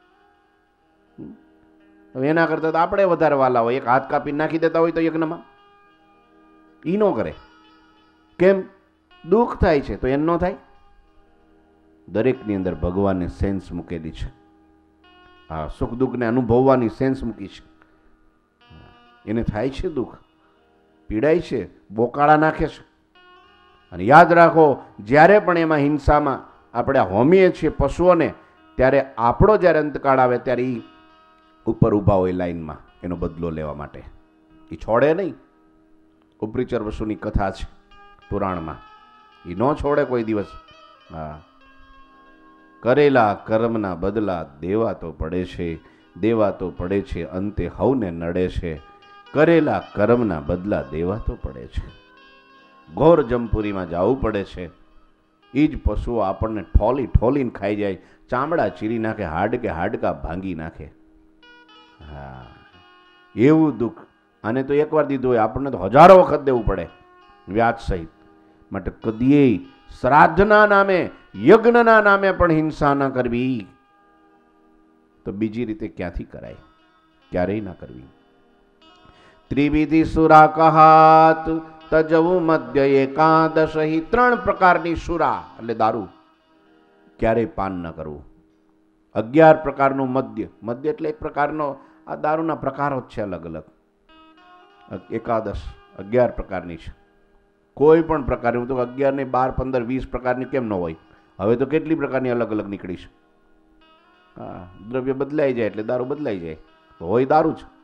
એના કરતા તો આપણે વધારે વાલા હોય. એક હાથ કાપી નાખી દેતા હોય તો યજ્ઞમાં, ઈ ન કરે. કેમ? દુઃખ થાય છે તો એમ ન થાય. દરેકની અંદર ભગવાનની સેન્સ મૂકેલી છે. આ સુખ દુઃખને અનુભવવાની સેન્સ મૂકી છે. એને થાય છે દુઃખ, પીડાય છે, બોકાળા નાખે છે. અને યાદ રાખો, જ્યારે પણ એમાં હિંસામાં આપણે હોમીએ છીએ પશુઓને, ત્યારે આપણો જ્યારે અંતકાળ આવે ત્યારે એ ઉપર ઊભા હોય લાઈનમાં એનો બદલો લેવા માટે. એ છોડે નહીં. ઉપરીચર વસુની કથા છે પુરાણમાં, એ ન છોડે કોઈ દિવસ. હા, કરેલા કર્મના બદલા દેવા તો પડે છે, દેવા તો પડે છે, અંતે હવને નડે છે. કરેલા કર્મના બદલા દેવા તો પડે છે. ઘોર જમપુરીમાં જવું પડે છે. એ જ પશુઓ આપણને ઠોલી ઠોલીને ખાઈ જાય, ચામડા ચીરી નાખે, હાડકા ભાંગી નાખે. હા, એવું દુઃખ. આને તો એકવાર દીધું હોય, આપણને તો હજારો વખત દેવું પડે, વ્યાજ સહિત. માટે કદીએ શ્રાદ્ધના નામે, યજ્ઞના નામે પણ હિંસા ન કરવી. તો બીજી રીતે ક્યાંથી કરાય? ક્યારેય ના કરવી. ત્રિવિધિ સુરા કહાત તજવું મધ્ય એકાદશહી. 3 પ્રકારની સુરા એટલે દારૂ, ક્યારેય પાન ન કરવું. 11 પ્રકારનું મદ્ય. મદ્ય એટલે એક પ્રકારનો, આ દારૂના પ્રકારો જ છે અલગ અલગ. એકાદશ 11 પ્રકારની છે. કોઈ પણ પ્રકારની, હું તો 11 ને 12, 15, 20 પ્રકારની કેમ ન હોય? હવે તો કેટલી પ્રકારની અલગ અલગ નીકળી છે. હા, દ્રવ્ય બદલાઈ જાય એટલે દારૂ બદલાઈ જાય, હોય દારૂ જ.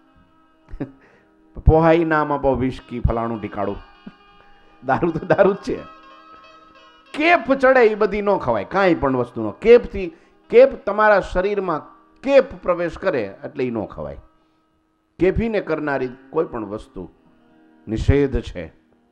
પોહાઈ નામ આપો, વિસ્કી ફલાણું ઠીકાણું, દારૂ તો દારૂ જ છે. કેપ ચડે એ બધી ન ખવાય, કાંઈ પણ વસ્તુનો. કેપ તમારા શરીરમાં કેપ પ્રવેશ કરે એટલે એ ન ખવાય. કેફીને કરનારી કોઈ પણ વસ્તુ નિષેધ છે.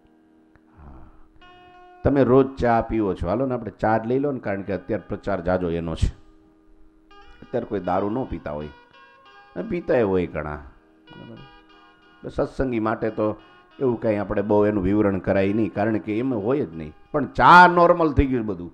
તમે રોજ ચા પીવો છો, હાલો ને આપણે ચા જ લઈ લો ને, કારણ કે અત્યારે પ્રચાર જાજો એનો છે. અત્યારે કોઈ દારૂ ન પીતા હોય, પીતા હોય ઘણા. સત્સંગી માટે તો એવું કંઈ આપણે બહુ એનું વિવરણ કરાય નહીં, કારણ કે એમાં હોય જ નહીં. પણ ચા નોર્મલ થઈ ગયું બધું.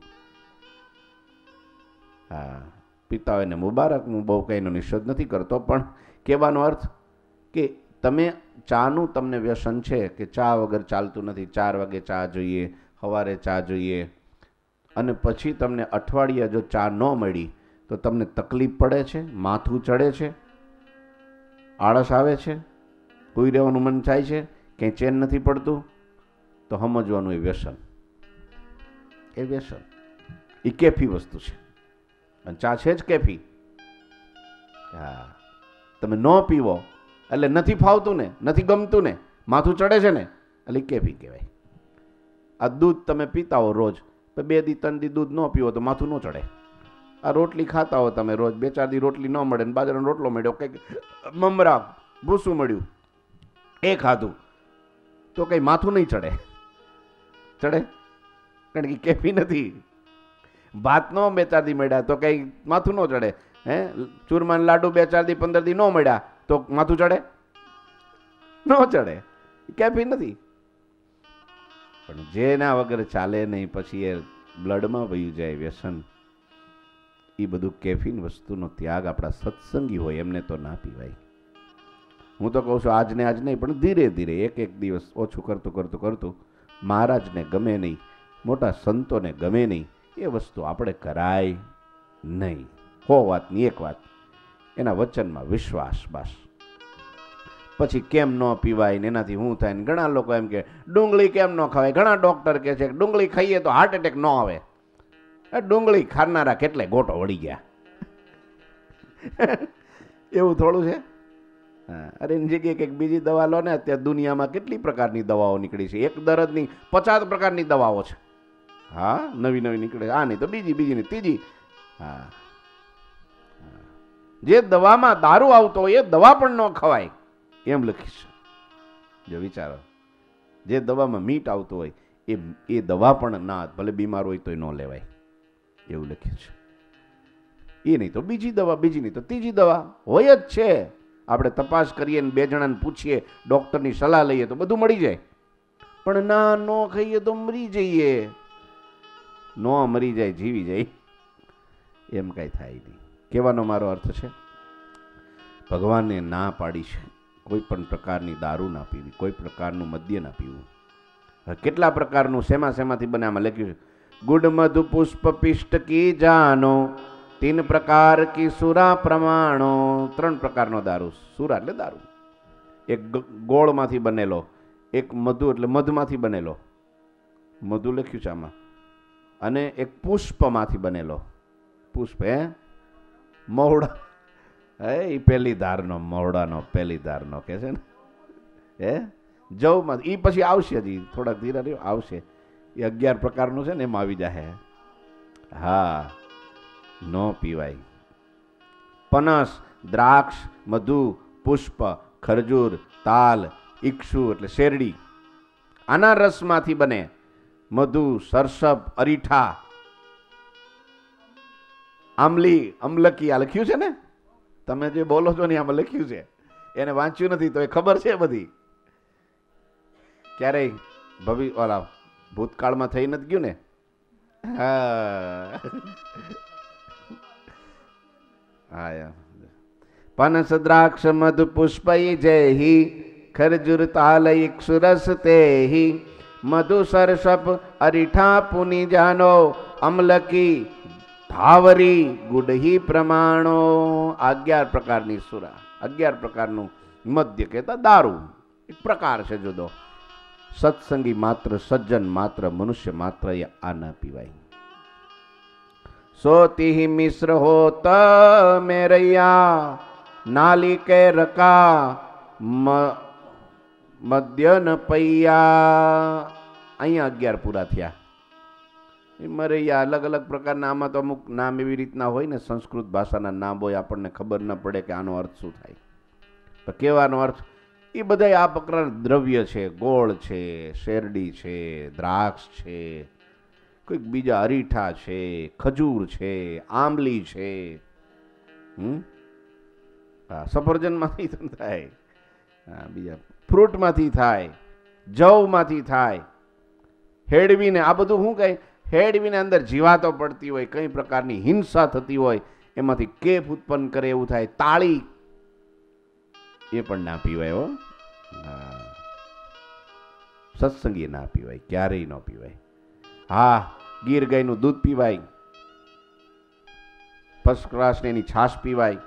હા, પીતા હોય ને મુબારક. હું બહુ કંઈ એનો નિષેધ નથી કરતો, પણ કહેવાનો અર્થ કે તમે ચાનું તમને વ્યસન છે કે ચા વગર ચાલતું નથી. 4 વાગે ચા જોઈએ, સવારે ચા જોઈએ, અને પછી તમને અઠવાડિયા જો ચા ન મળી તો તમને તકલીફ પડે છે, માથું ચડે છે, આળસ આવે છે, સૂઈ રહેવાનું મન થાય છે, ક્યાંય ચેન નથી પડતું, તો સમજવાનું એ વ્યસન. એ વ્યસન, એ કેફી વસ્તુ છે. અને ચા છે જ કેફી. હા, તમે ન પીવો એટલે નથી ફાવતું ને, નથી ગમતું ને, માથું ચડે છે ને, એટલે કેફી કહેવાય. આ દૂધ તમે પીતા હો રોજ, તો 2 દી 3 દી દૂધ ન પીવો તો માથું ન ચડે. આ રોટલી ખાતા હો તમે રોજ, 2-4 દી રોટલી ન મળે ને બાજરાનો રોટલો મળ્યો, કંઈક મમરા ભૂસું મળ્યું, એ ખાધું તો કંઈ માથું નહીં ચડે. ચડે? કારણ કે કેફી નથી. ભાત નો 2-4 દી મળ્યા તો કંઈ માથું ન ચડે. હે, ચૂરમાન લાડુ 2-4 દી 15 દી ન મળ્યા તો માથું ચડે? ન ચડે. કેફી નથી. પણ જેના વગર ચાલે નહીં, પછી એ બ્લડમાં વયું જાય વ્યસન. એ બધું કેફીન વસ્તુનો ત્યાગ આપણા સત્સંગી હોય એમને તો ના પીવાય. હું તો કહું છું આજ નહીં, પણ ધીરે ધીરે એક દિવસ ઓછું કરતું મહારાજને ગમે નહીં, મોટા સંતોને ગમે નહીં, એ વસ્તુ આપણે કરાય નહીં. વાતની એક વાત, એના વચનમાં વિશ્વાસ. બસ પછી કેમ ન પીવાય ને એનાથી શું થાય ને ઘણા લોકો એમ કે ડુંગળી કેમ ન ખવાય. ઘણા ડોક્ટર કહે છે કે ડુંગળી ખાઈએ તો હાર્ટ એટેક ન આવે. ડુંગળી ખાનારા કેટલાય ગોટો વળી ગયા. એવું થોડું છે? હા, અરે એની જગ્યાએ કંઈક બીજી દવા લો ને. અત્યારે દુનિયામાં કેટલી પ્રકારની દવાઓ નીકળી છે. એક દર્દની 50 પ્રકારની દવાઓ છે. હા, નવી નીકળે. આ નહીં તો બીજી ને ત્રીજી. હા, જે દવામાં દારૂ આવતો હોય એ દવા પણ ન ખવાય એમ લખીશ. જો વિચારો, જે દવામાં મીઠ આવતું હોય એ દવા પણ ના, ભલે બીમાર હોય તોય ન લેવાય એવું લખ્યું છે. એ નહીં તો બીજી દવા, બીજી નહીં તો ત્રીજી દવા હોય જ છે. આપણે તપાસ કરીએ ને 2 જણાને પૂછીએ, ડૉક્ટરની સલાહ લઈએ તો બધું મળી જાય. પણ ના, ન ખાઈએ તો મરી જઈએ. ન મરી જાય, જીવી જાય એમ કાંઈ થાય નહીં. કહેવાનો મારો અર્થ છે, ભગવાને ના પાડી છે કોઈ પણ પ્રકારની દારૂ ના પીવી, કોઈ પ્રકારનું મદ્ય ના પીવું. કેટલા પ્રકારનું શેમાંથી બને આમાં લખ્યું છે, ગુડ મધુ પુષ્પ પિષ્ટ કી જાનો, 3 પ્રકાર કી સુરા પ્રમાણો. 3 પ્રકારનો દારૂ. સુરા એટલે દારૂ. એક ગોળમાંથી બનેલો, એક મધુ એટલે મધમાંથી બનેલો, મધુ લખ્યું છે આમાં, અને એક પુષ્પમાંથી બનેલો. પુષ્પ મહોડા, એ પહેલી ધારનો, મહોડાનો પહેલી ધારનો કે છે ને, જવમાં એ પછી આવશે, હજી થોડાક ધીરે આવશે. એ 11 પ્રકારનું છે ને એમ આવી જાય. હા, ન પીવાય. પનસ, દ્રાક્ષ, મધુ, પુષ્પ, ખરજૂર, તાલ, ઈક્ષુ એટલે શેરડી, આના રસમાંથી બને. મધુ, સરસપ, અરીઠા, આમલી, અમલકી. આ લખ્યું છે ને, તમે જે બોલો છો ને આમાં લખ્યું છે. એને વાંચ્યું નથી તો એ ખબર છે બધી. ક્યારેય ઓલા ભૂતકાળમાં થઈ નથી ગયું ને. હા, પનસ, દ્રાક્ષ, મધુ, પુષ્પ જેહી, ખરજૂર, તાલ, ઈક્ષુ, રસ તેહી, મધુ, સરસપ, અરીઠા, પુની જાનો, અમલકી, ભાવરી, ગુડહી પ્રમાણો. 11 પ્રકારની સુરા, 11 પ્રકારનું મદ્ય કહેતા દારૂ. એક પ્રકાર છે જુદો. સત્સંગી માત્ર, સજ્જન માત્ર, મનુષ્ય માત્ર એ આ ન પીવાય. સોતી મિશ્ર હોત મેરૈયા, નાલી કે રકા મદ્ય ન પૈયા. અહીંયા 11 પૂરા થયા. મરૈયા અલગ અલગ પ્રકારના. આમાં તો અમુક નામ એવી રીતના હોય ને, સંસ્કૃત ભાષાના નામ હોય, આપણને ખબર ન પડે કે આનો અર્થ શું થાય. તો કહેવાનો અર્થ એ બધા આ પ્રકાર દ્રવ્ય છે. ગોળ છે, શેરડી છે, દ્રાક્ષ છે, કોઈક બીજા અરીઠા છે, ખજૂર છે, આંબલી છે, સફરજનમાંથી થાય, બીજા ફ્રૂટમાંથી થાય, જવમાંથી થાય, હેડવીને. આ બધું શું કહે? હેડવીને અંદર જીવાતો પડતી હોય, કઈ પ્રકારની હિંસા થતી હોય, એમાંથી કેફ ઉત્પન્ન કરે એવું થાય. તાળી એ પણ ના પીવાય હો. સત્સંગી ના પીવાય, ક્યારેય ન પીવાય. હા, ગીર ગાયનું દૂધ પીવાય, ફર્સ્ટ ક્લાસની એની છાશ પીવાય,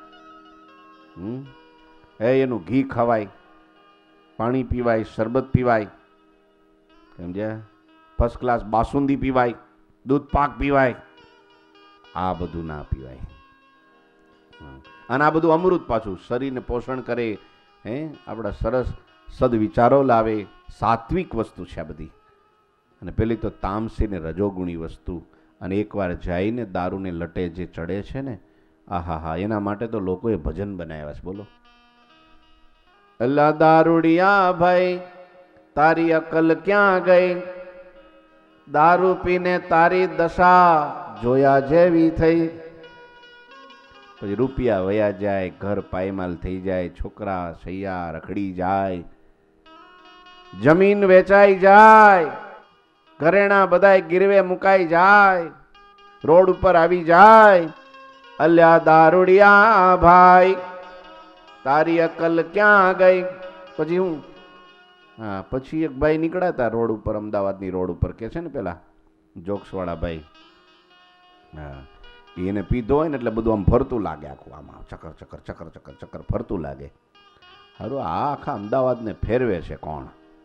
એનું ઘી ખવાય, પાણી પીવાય, શરબત પીવાય, સમજ્યા? ફર્સ્ટ ક્લાસ બાસુંદી પીવાય, દૂધ પાક પીવાય. આ બધું ના પીવાય. અને આ બધું અમૃત પાછું શરીરને પોષણ કરે, આપણા સરસ સદવિચારો લાવે, સાત્વિક વસ્તુ છે આ બધી. અને પેલી તો તામસી ને રજોગુણી વસ્તુ, અને એકવાર જઈને દારૂને લટે જે ચડે છે ને, આહા હા, એના માટે તો લોકોએ ભજન બનાવ્યા છે. બોલો, અલ્લા દારૂડિયા ભાઈ તારી અકલ ક્યાં ગઈ, દારૂ પીને તારી દશા જોયા જેવી થઈ. પછી રૂપિયા વયા જાય, ઘર પાયમાલ થઈ જાય, છોકરા સૈયા રખડી જાય, જમીન વેચાઈ જાય, ઘરેણા બધાય ગીરવે મુકાઈ જાય, રોડ ઉપર આવી જાય. અલ્યા દારૂડિયા ભાઈ તારી અકલ ક્યાં ગઈ. પછી હું હા, પછી એક ભાઈ નીકળ્યા હતા રોડ ઉપર, અમદાવાદની રોડ ઉપર, કે છે ને પેલા જોક્સ વાળા ભાઈ, હા, એને પીધો હોય ને એટલે બધું આમ ફરતું લાગે, આખું આમાં ચક્કર ચક્કર ચક્કર ચક્કર ચક્કર ફરતું લાગે. હારું, આ આખા અમદાવાદને ફેરવે છે કોણ?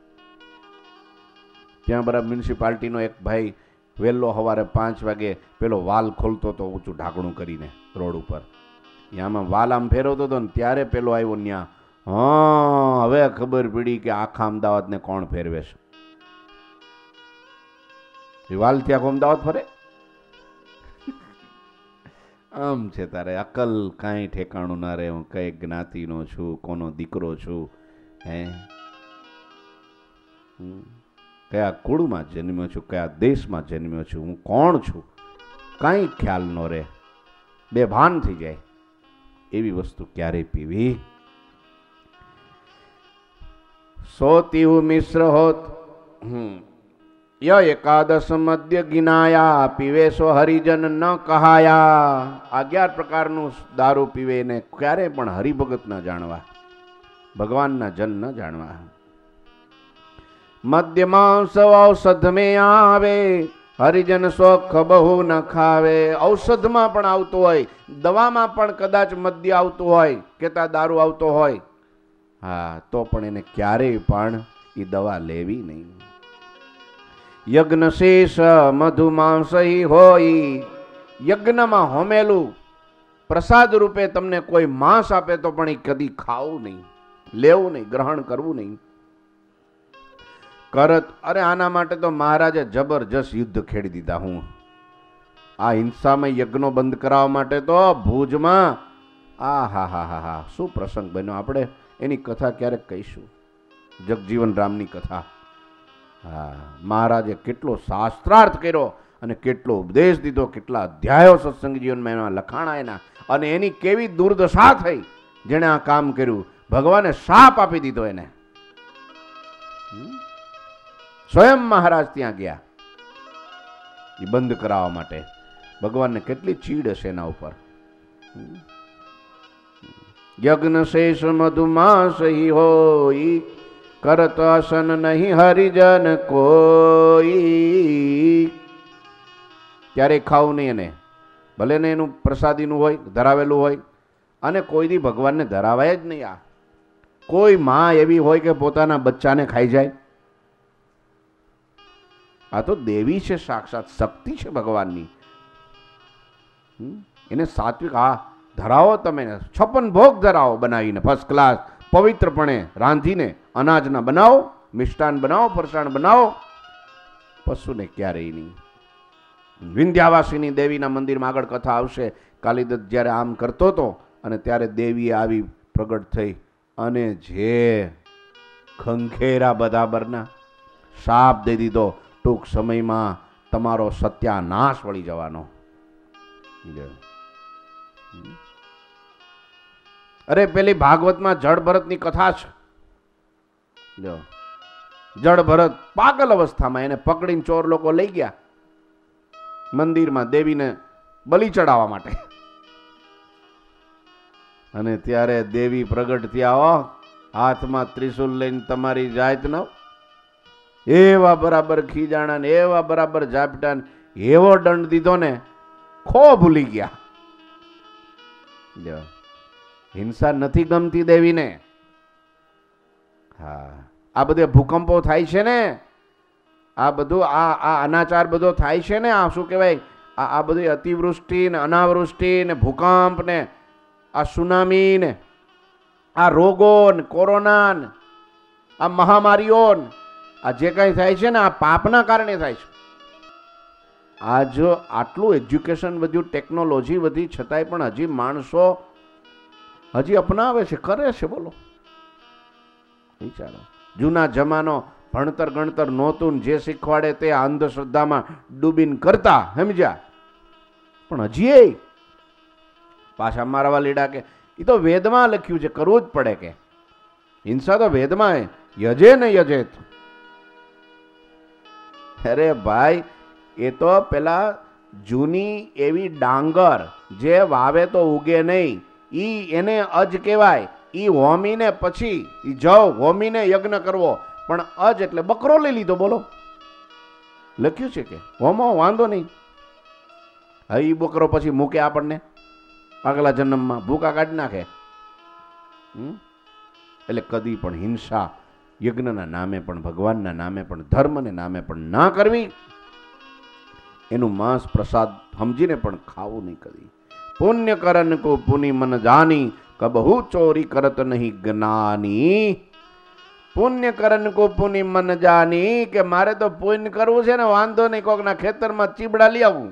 ત્યાં બરાબર મ્યુનિસિપાલિટીનો એક ભાઈ વહેલો સવારે 5 વાગે પેલો વાલ ખોલતો હતો ઊંચું ઢાંકણું કરીને રોડ ઉપર, ત્યાંમાં વાલ આમ ફેરવતો હતો ને ત્યારે પેલો આવ્યો ત્યાં. હા, હવે ખબર પડી કે આખા અમદાવાદને કોણ ફેરવે છે. વાલથી આખું અમદાવાદ ફરે. આમ છે તારે અકલ કાંઈ ઠેકાણું ના રહે. હું કઈ જ્ઞાતિનો છું, કોનો દીકરો છું, હે, કયા કુળમાં જન્મ્યો છું, કયા દેશમાં જન્મ્યો છું, હું કોણ છું, કાંઈ ખ્યાલ ન રહે, બેભાન થઈ જાય. એવી વસ્તુ ક્યારેય પીવી. સોતીહુ મિશ્ર હોત ય એકાદશ મદ્ય ગિનાયા, પીવે સો હરિજન ન કહાયા. 11 પ્રકારનું દારૂ પીવે ને ક્યારે પણ હરિભગત ન જાણવા, ભગવાનના જન ન જાણવા. મદ્ય માંસ ઔષધ મેં આવે, હરિજન શોખ બહુ ન ખાવે. ઔષધમાં પણ આવતું હોય, દવામાં પણ કદાચ મદ્ય આવતું હોય, કેતા દારૂ આવતો હોય, હા, તો પણ એને ક્યારેય પણ એ દવા લેવી નહીં. યજ્ઞ શેષ મધુ માંસહી હોય, યજ્ઞમાં હોમેલું પ્રસાદ રૂપે તમને કોઈ માંસ આપે તો પણ એ કદી ખાવું નહીં, લેવું નહીં, ગ્રહણ કરવું નહીં. કરત, અરે આના માટે તો મહારાજે જબરજસ્ત યુદ્ધ ખેડી દીધા. હું આ હિંસામાં યજ્ઞો બંધ કરાવવા માટે તો ભુજમાં આ હા હા હા હા શું પ્રસંગ બન્યો. આપણે એની કથા ક્યારેક કહીશું, જગજીવન રામની કથા. હા, મહારાજે કેટલો શાસ્ત્રાર્થ કર્યો અને કેટલો ઉપદેશ દીધો, કેટલા અધ્યાયો સત્સંગ જીવનમાં એના લખાણા એના, અને એની કેવી દુર્દશા થઈ જેણે આ કામ કર્યું. ભગવાને શાપ આપી દીધો એને. સ્વયં મહારાજ ત્યાં ગયા એ બંધ કરાવવા માટે. ભગવાનને કેટલી ચીડ હશે એના ઉપર. યજ્ઞ શેષ મધુમાસહી હોય, કરત અસન નહીં હરિજન કોઈ. ક્યારેય ખાવું નહીં એને, ભલે ને એનું પ્રસાદીનું હોય, ધરાવેલું હોય, અને કોઈ દી ભગવાનને ધરાવાય જ નહીં. આ કોઈ માં એવી હોય કે પોતાના બચ્ચાને ખાઈ જાય? આ તો દેવી છે, સાક્ષાત શક્તિ છે ભગવાનની. એને સાત્વિક હા ધરાવો, તમે 56 ભોગ ધરાવો બનાવીને, ફર્સ્ટ ક્લાસ પવિત્રપણે રાંધીને, અનાજના બનાવો, મિષ્ટાન બનાવો, ફરસાણ બનાવો. પશુને ક્યારેય નહીં. વિંધ્યાવાસીની દેવીના મંદિરમાં આગળ કથા આવશે. કાલિદત્ત જ્યારે આમ કરતો હતો અને ત્યારે દેવી આવી પ્રગટ થઈ અને જે ખંખેરા બધાબરના શાપ દઈ દીધો, ટૂંક સમયમાં તમારો સત્યાનાશ વળી જવાનો. અરે પેલી ભાગવતમાં જળ ભરતની કથા છે. જળ ભરત પાગલ અવસ્થામાં, એને પકડીને ચોર લોકો લઈ ગયા મંદિરમાં દેવીને બલિ ચડાવવા માટે. અને ત્યારે દેવી પ્રગટ થયા, હાથમાં ત્રિશુલ લઈને તમારી જાત ન એવા બરાબર ખીજાણા ને એવા બરાબર ઝાપટા ને એવો દંડ દીધો ને ખો ભૂલી ગયા. હિંસા નથી ગમતી દેવીને. હા, આ બધે ભૂકંપો થાય છે ને, આ બધું આ અનાચાર બધો થાય છે ને, આ શું કહેવાય, આ બધી અતિવૃષ્ટિ ને અનાવૃષ્ટિ ને ભૂકંપ ને આ સુનામી ને આ રોગો ને કોરોના ને આ મહામારીઓ ને આ જે કાંઈ થાય છે ને આ પાપના કારણે થાય છે. આજ આટલું એજ્યુકેશન વધ્યું, ટેકનોલોજી વધી, છતાંય પણ હજી માણસો હજી અપનાવે છે, કરે છે. બોલો, વિચારો. જૂના જમાનો ભણતર ગણતર નહોતું, જે શીખવાડે તે અંધશ્રદ્ધામાં ડૂબીને કરતા, સમજ્યા. પણ હજી પાછા મારવા લીડા કે એ તો વેદમાં લખ્યું છે, કરવું જ પડે. કે હિંસા તો વેદમાં યજે ને યજેત. અરે ભાઈ, એ તો પેલા જૂની એવી ડાંગર જે વાવે તો ઉગે નહીં, એને અજ કહેવાય. ઈ હોમીને પછી ઈ જવ હોમીને યજ્ઞ કરવો, પણ અજ એટલે બકરો લઈ લીધો. બોલો, લખ્યું છે કે હોમો વાંધો નહીં. હવે ઈ બકરો પછી મૂકે આપણને આગલા જન્મમાં ભૂકા કાઢી નાખે. એટલે કદી પણ હિંસા યજ્ઞના નામે પણ, ભગવાનના નામે પણ, ધર્મને નામે પણ ના કરવી. એનું માંસ પ્રસાદ સમજીને પણ ખાવું નહીં કદી. પુણ્ય કરન કો પુનિ મન જાની, કબહુ ચોરી કરત નહીં જ્ઞાની. પુણ્ય કરન કો પુનિ મન જાની, કે મારે તો પુણ્ય કરવું છે ને, વાંધો નહીં, કોકના ખેતરમાં ચીબડા લઈ આવું,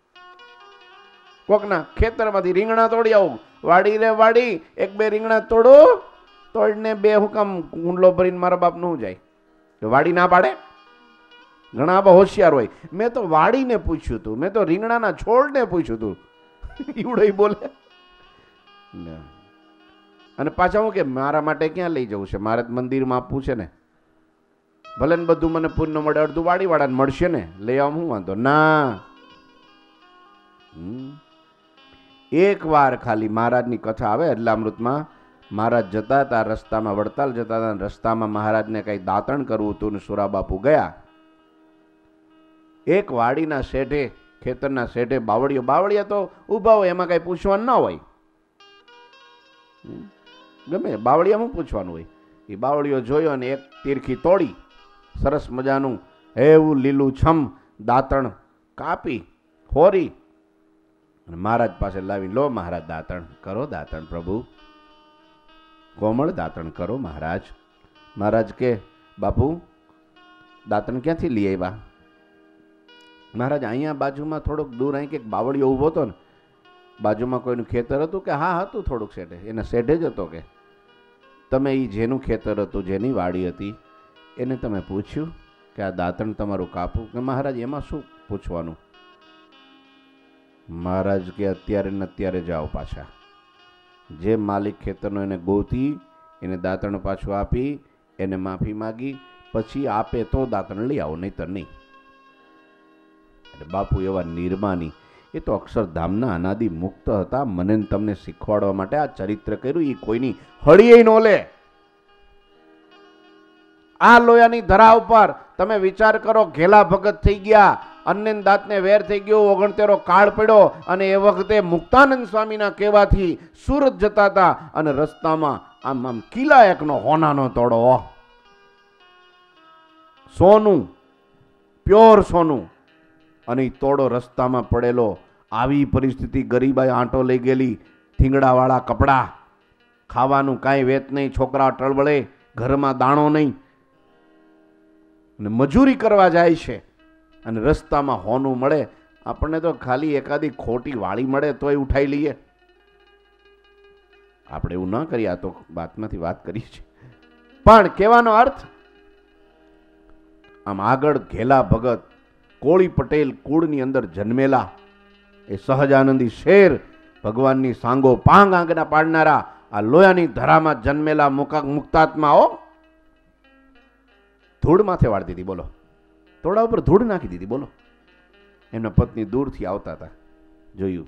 કોકના ખેતરમાંથી રીંગણા તોડી આવું. વાડી રે વાડી, એક બે રીંગણા તોડો, તોડીને બે હું કામ કુંડલો ભરીને મારા બાપનું જાય. વાડી ના પાડે? ઘણા બહુ હોશિયાર હોય. મેં તો વાડીને પૂછ્યું હતું, મેં તો રીંગણાના છોડને પૂછ્યું હતું. ઈવડો બોલે. અને પાછા હું કે મારા માટે ક્યાં લઈ જવું છે, મારે મંદિરમાં આપવું છે ને. ભલે ને બધું મને પુણ્ય મળે, અડધું વાડી વાળાને મળશે ને, લઈ આવું હું વાંધો ના. એક વાર ખાલી મહારાજની કથા આવે અદલામૃતમાં, મહારાજ જતા હતા રસ્તામાં, વડતાલ જતા હતા, રસ્તામાં મહારાજને કઈ દાંતણ કરવું હતું ને સુરા બાપુ ગયા. એક વાડીના શેઠે, ખેતરના શેઠે બાવળિયા તો ઊભા હોય, એમાં કઈ પૂછવાનું ના હોય, ગમે બાવળિયામાં પૂછવાનું હોય. એ બાવળીઓ જોયો અને એક તીરખી તોડી, સરસ મજાનું એવું લીલું છમ દાંતણ કાપી હોરી અને મહારાજ પાસે લાવી, લો મહારાજ દાંતણ કરો, દાંતણ પ્રભુ કોમળ દાંતણ કરો મહારાજ. મહારાજ કે બાપુ દાંતણ ક્યાંથી લઈ આવ્યા? મહારાજ અહીંયા બાજુમાં થોડુંક દૂર અહીં કંઈક બાવળીઓ ઊભો હતો ને, બાજુમાં કોઈનું ખેતર હતું. કે હા હતું થોડુંક શેઠે, એના શેઠે જ હતો. કે તમે એ જેનું ખેતર હતું, જેની વાડી હતી, એને તમે પૂછ્યું કે આ દાંતણ તમારું કાપું? કે મહારાજ એમાં શું પૂછવાનું? મહારાજ કે અત્યારે ને અત્યારે જાઓ પાછા, જે માલિક ખેતરનો એને ગોતી, એને દાંતણ પાછું આપી, એને માફી માગી, પછી આપે તો દાંતણ લઈ આવો, નહીં તો નહીં. એટલે બાપુ એવા નિર્માની, એ તો અક્ષરધામના અનાદિ મુક્ત હતા. મને તમને શીખવાડવા માટે આ ચરિત્ર કર્યું. એ કોઈની હળીએ નો લે. આ લોયાની ધરા ઉપર તમે વિચાર કરો, ઘેલા ભગત થઈ ગયા, અન્ય દાંતને વેર થઈ ગયો, 69 કાળ પડ્યો, અને એ વખતે મુક્તાનંદ સ્વામીના કહેવાથી સુરત જતા હતા, અને રસ્તામાં આમ આમ કિલ્લા એકનો હોનાનો તોડો, સોનું, પ્યોર સોનું, અને તોડો રસ્તામાં પડેલો. આવી પરિસ્થિતિ, ગરીબાઈ આંટો લઈ ગયેલી, થીંગડાવાળા કપડાં, ખાવાનું કાંઈ વેત નહીં, છોકરા ટળબળે, ઘરમાં દાણો નહીં, અને મજૂરી કરવા જાય છે, અને રસ્તામાં હોનું મળે. આપણને તો ખાલી એકાદી ખોટી વાળી મળે તોય ઉઠાઈ લઈએ. આપણે એવું ન કરીએ, આ તો વાતમાંથી વાત કરી છે. પણ કહેવાનો અર્થ, આમ આગળ ઘેલા ભગત, કોળી પટેલ કુળની અંદર જન્મેલા, એ સહજાનંદી શેર, ભગવાનની સાંગો પાંગ આંગના પાડનારા, આ લોયાની ધરામાં જન્મેલા મુક્તાત્માઓ ધૂળ માથે વાળી દીધી. બોલો, તોડા ઉપર ધૂળ નાખી દીધી. બોલો, એમના પત્ની દૂરથી આવતા હતા, જોયું.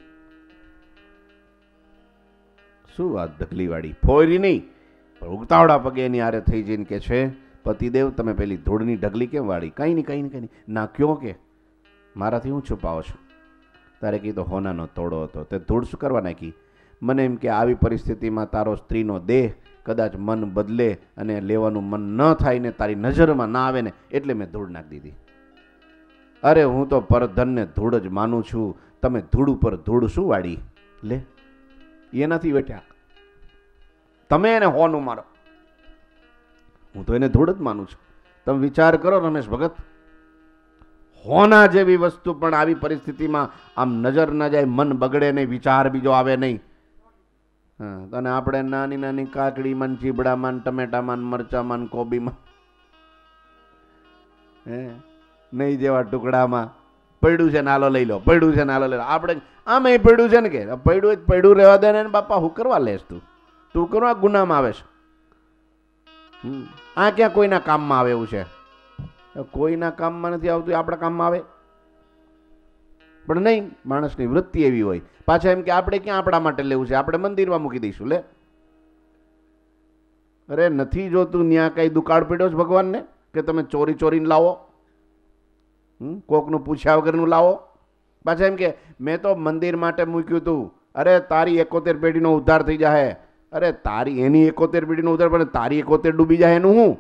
શું વાત ઢગલી વાળી, ફોરી નહીં પણ ઉગતાવડા પગે એની આરે થઈ જઈને કે છે, પતિદેવ તમે પેલી ધૂળની ઢગલી કેમ વાળી? કઈ નહીં કઈ નહીં કઈ નહીં. ના ક્યો? કે મારાથી હું છુપાવો છું? તારે કીધું હોનાનો તોડો હતો, તે ધૂળ શું કરવા નાખી? મને એમ કે આવી પરિસ્થિતિમાં તારો સ્ત્રીનો દેહ કદાચ મન બદલે અને લેવાનું મન ન થાય ને, તારી નજરમાં ના આવે ને, એટલે મેં ધૂળ નાખી દીધી. અરે હું તો પરધનને ધૂળ જ માનું છું, તમે ધૂળ ઉપર ધૂળ શું વાળી? લે, એનાથી બેઠ્યા તમે એને હોનું મારો, હું તો એને ધૂળ જ માનું છું. તમે વિચાર કરો રમેશ ભગત, હોના જેવી વસ્તુ પણ આવી પરિસ્થિતિમાં આમ નજર ન જાય, મન બગડે નહીં, વિચાર બીજો આવે નહીં. હા, તને આપણે નાની નાની કાકડીમાં, ચીબડામાં, ટમેટામાં, મરચામાં, કોબીમાં, નહીં જેવા ટુકડામાં પડ્યું છે નાલો લઈ લો, પડ્યું છે નાલો લઈ લો. આપણે આમે પડ્યું છે ને કે પડ્યું પડ્યું રહેવા દે ને બાપા, હું કરવા લેશ તું કરવા ગુનામાં આવે છે. આ ક્યાં કોઈના કામમાં આવે એવું છે? કોઈના કામમાં નથી આવતું, આપણા કામમાં આવે પણ નહીં. માણસની વૃત્તિ એવી હોય. પાછા એમ કે આપણે ક્યાં આપણા માટે લેવું છે, આપણે મંદિરમાં મૂકી દઈશું. લે, અરે નથી જોતું ત્યાં કઈ દુકાળ પડ્યો છે ભગવાનને કે તમે ચોરી ચોરીને લાવો, કોકનું પૂછ્યા વગરનું લાવો. પાછા એમ કે મેં તો મંદિર માટે મૂક્યું હતું. અરે તારી 71 પેઢીનો ઉદ્ધાર થઈ જાય. અરે તારી એની 71 પેઢીનો ઉદ્ધાર, પણ તારી 71 ડૂબી જાય એનું હું?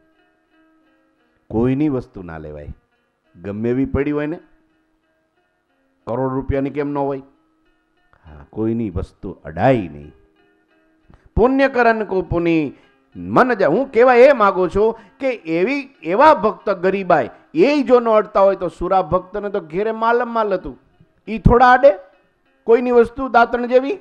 કોઈની વસ્તુ ના લેવાય, ગમે એવી પડી હોય ને, કરોડ રૂપિયાની કેમ ન હોય? હા, કોઈની વસ્તુ અડાય નહીં. પુણ્યકરણ કો પુની મન જા. હું કહેવા એ માગું છું કે એવા ભક્ત ગરીબાઈ એ જો ન અડતા હોય તો સુરા ભક્તને તો ઘેરે માલમ માલ હતું. એ થોડા આડે કોઈની વસ્તુ દાંતણ જેવી.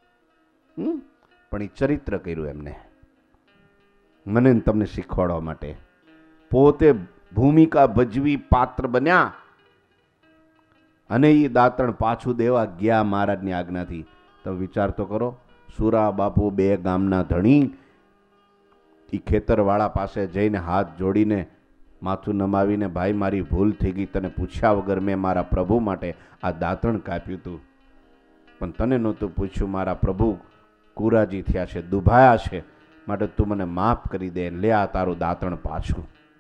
પણ એ ચરિત્ર કર્યું એમને, મને તમને શીખવાડવા માટે. પોતે ભૂમિકા ભજવી, પાત્ર બન્યા, અને એ દાંતણ પાછું દેવા ગયા મહારાજની આજ્ઞાથી. તમે વિચાર તો કરો, સુરા બાપુ 2 ગામના ધણી એ ખેતરવાળા પાસે જઈને હાથ જોડીને માથું નમાવીને, ભાઈ મારી ભૂલ થઈ ગઈ, તને પૂછ્યા વગર મેં મારા પ્રભુ માટે આ દાંતણ કાપ્યું હતું, પણ તને નહોતું પૂછ્યું. મારા પ્રભુ કુરાજી થયા છે, દુભાયા છે, માટે તું મને માફ કરી દે, લે આ તારું દાંતણ પાછું.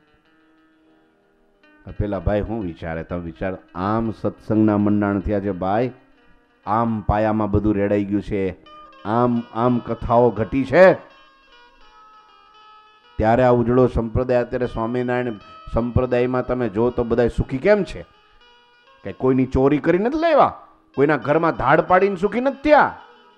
પેલા ભાઈ હું વિચારે, તમે વિચાર, આમ સત્સંગના મંડાણ થયા છે ભાઈ, આમ પાયામાં બધું રેડાઈ ગયું છે, આમ કથાઓ ઘટી છે, ત્યારે આ ઉજળો સંપ્રદાય, અત્યારે સ્વામિનારાયણ સંપ્રદાયમાં તમે જો તો બધા સુખી કેમ છે? કે કોઈની ચોરી કરી નથી લેવા, કોઈના ઘરમાં ધાડ પાડીને સુખી નથી થયા.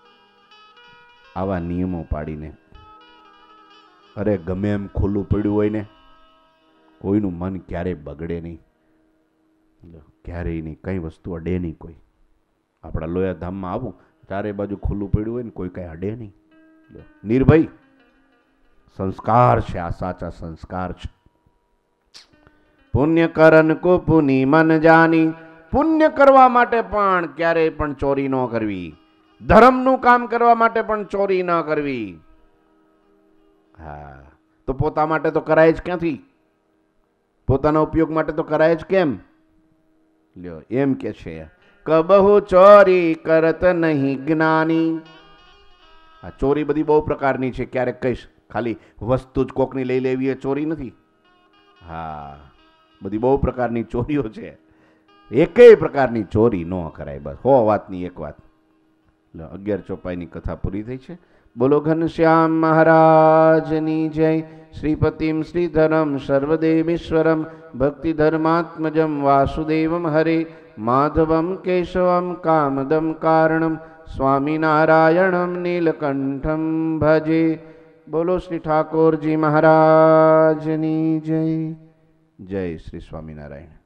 આવા નિયમો પાડીને, અરે ગમે એમ ખુલ્લું પડ્યું હોય ને, કોઈનું મન ક્યારેય બગડે નહીં, ક્યારેય નહીં, કઈ વસ્તુ અડે નહીં કોઈ. આપણા લોયા ધામમાં આવું, ચારે બાજુ ખુલ્લું પડ્યું હોય ને, કોઈ કઈ અડે નહીં. નિર્ભય સંસ્કાર છે, આ સાચા સંસ્કાર છે. પુણ્ય કરન કો પુની મન જાની. પુણ્ય કરવા માટે પણ ક્યારેય પણ ચોરી ન કરવી, ધર્મનું કામ કરવા માટે પણ ચોરી ન કરવી. હા, તો પોતા માટે તો કરાય જ ક્યાંથી? પોતાના ઉપયોગ માટે તો કરાય જ કેમ? લ્યો, એમ કે છે, કબહુ ચોરી કરત નહીં જ્ઞાની. આ ચોરી બધી બહુ પ્રકારની છે. ક્યારેક કહીશ, ખાલી વસ્તુ જ કોકની લઈ લેવી એ ચોરી નથી. હા, બધી બહુ પ્રકારની ચોરીઓ છે. એકેય પ્રકારની ચોરી ન કરાય. બસ હો વાતની એક વાત. 11 ચોપાઈની કથા પૂરી થઈ છે. બોલો ઘનશ્યામ મહારાજની જય. શ્રીપતિમ શ્રીધરમ સર્વદેવેશ્વરમ ભક્તિ ધર્માત્મજમ વાસુદેવમ હરે માધવમ કેશવમ કામદમ કારણમ સ્વામિનારાયણમ નીલકંઠમ ભજે. બોલો શ્રી ઠાકોરજી મહારાજની જય. જય શ્રી સ્વામિનારાયણ.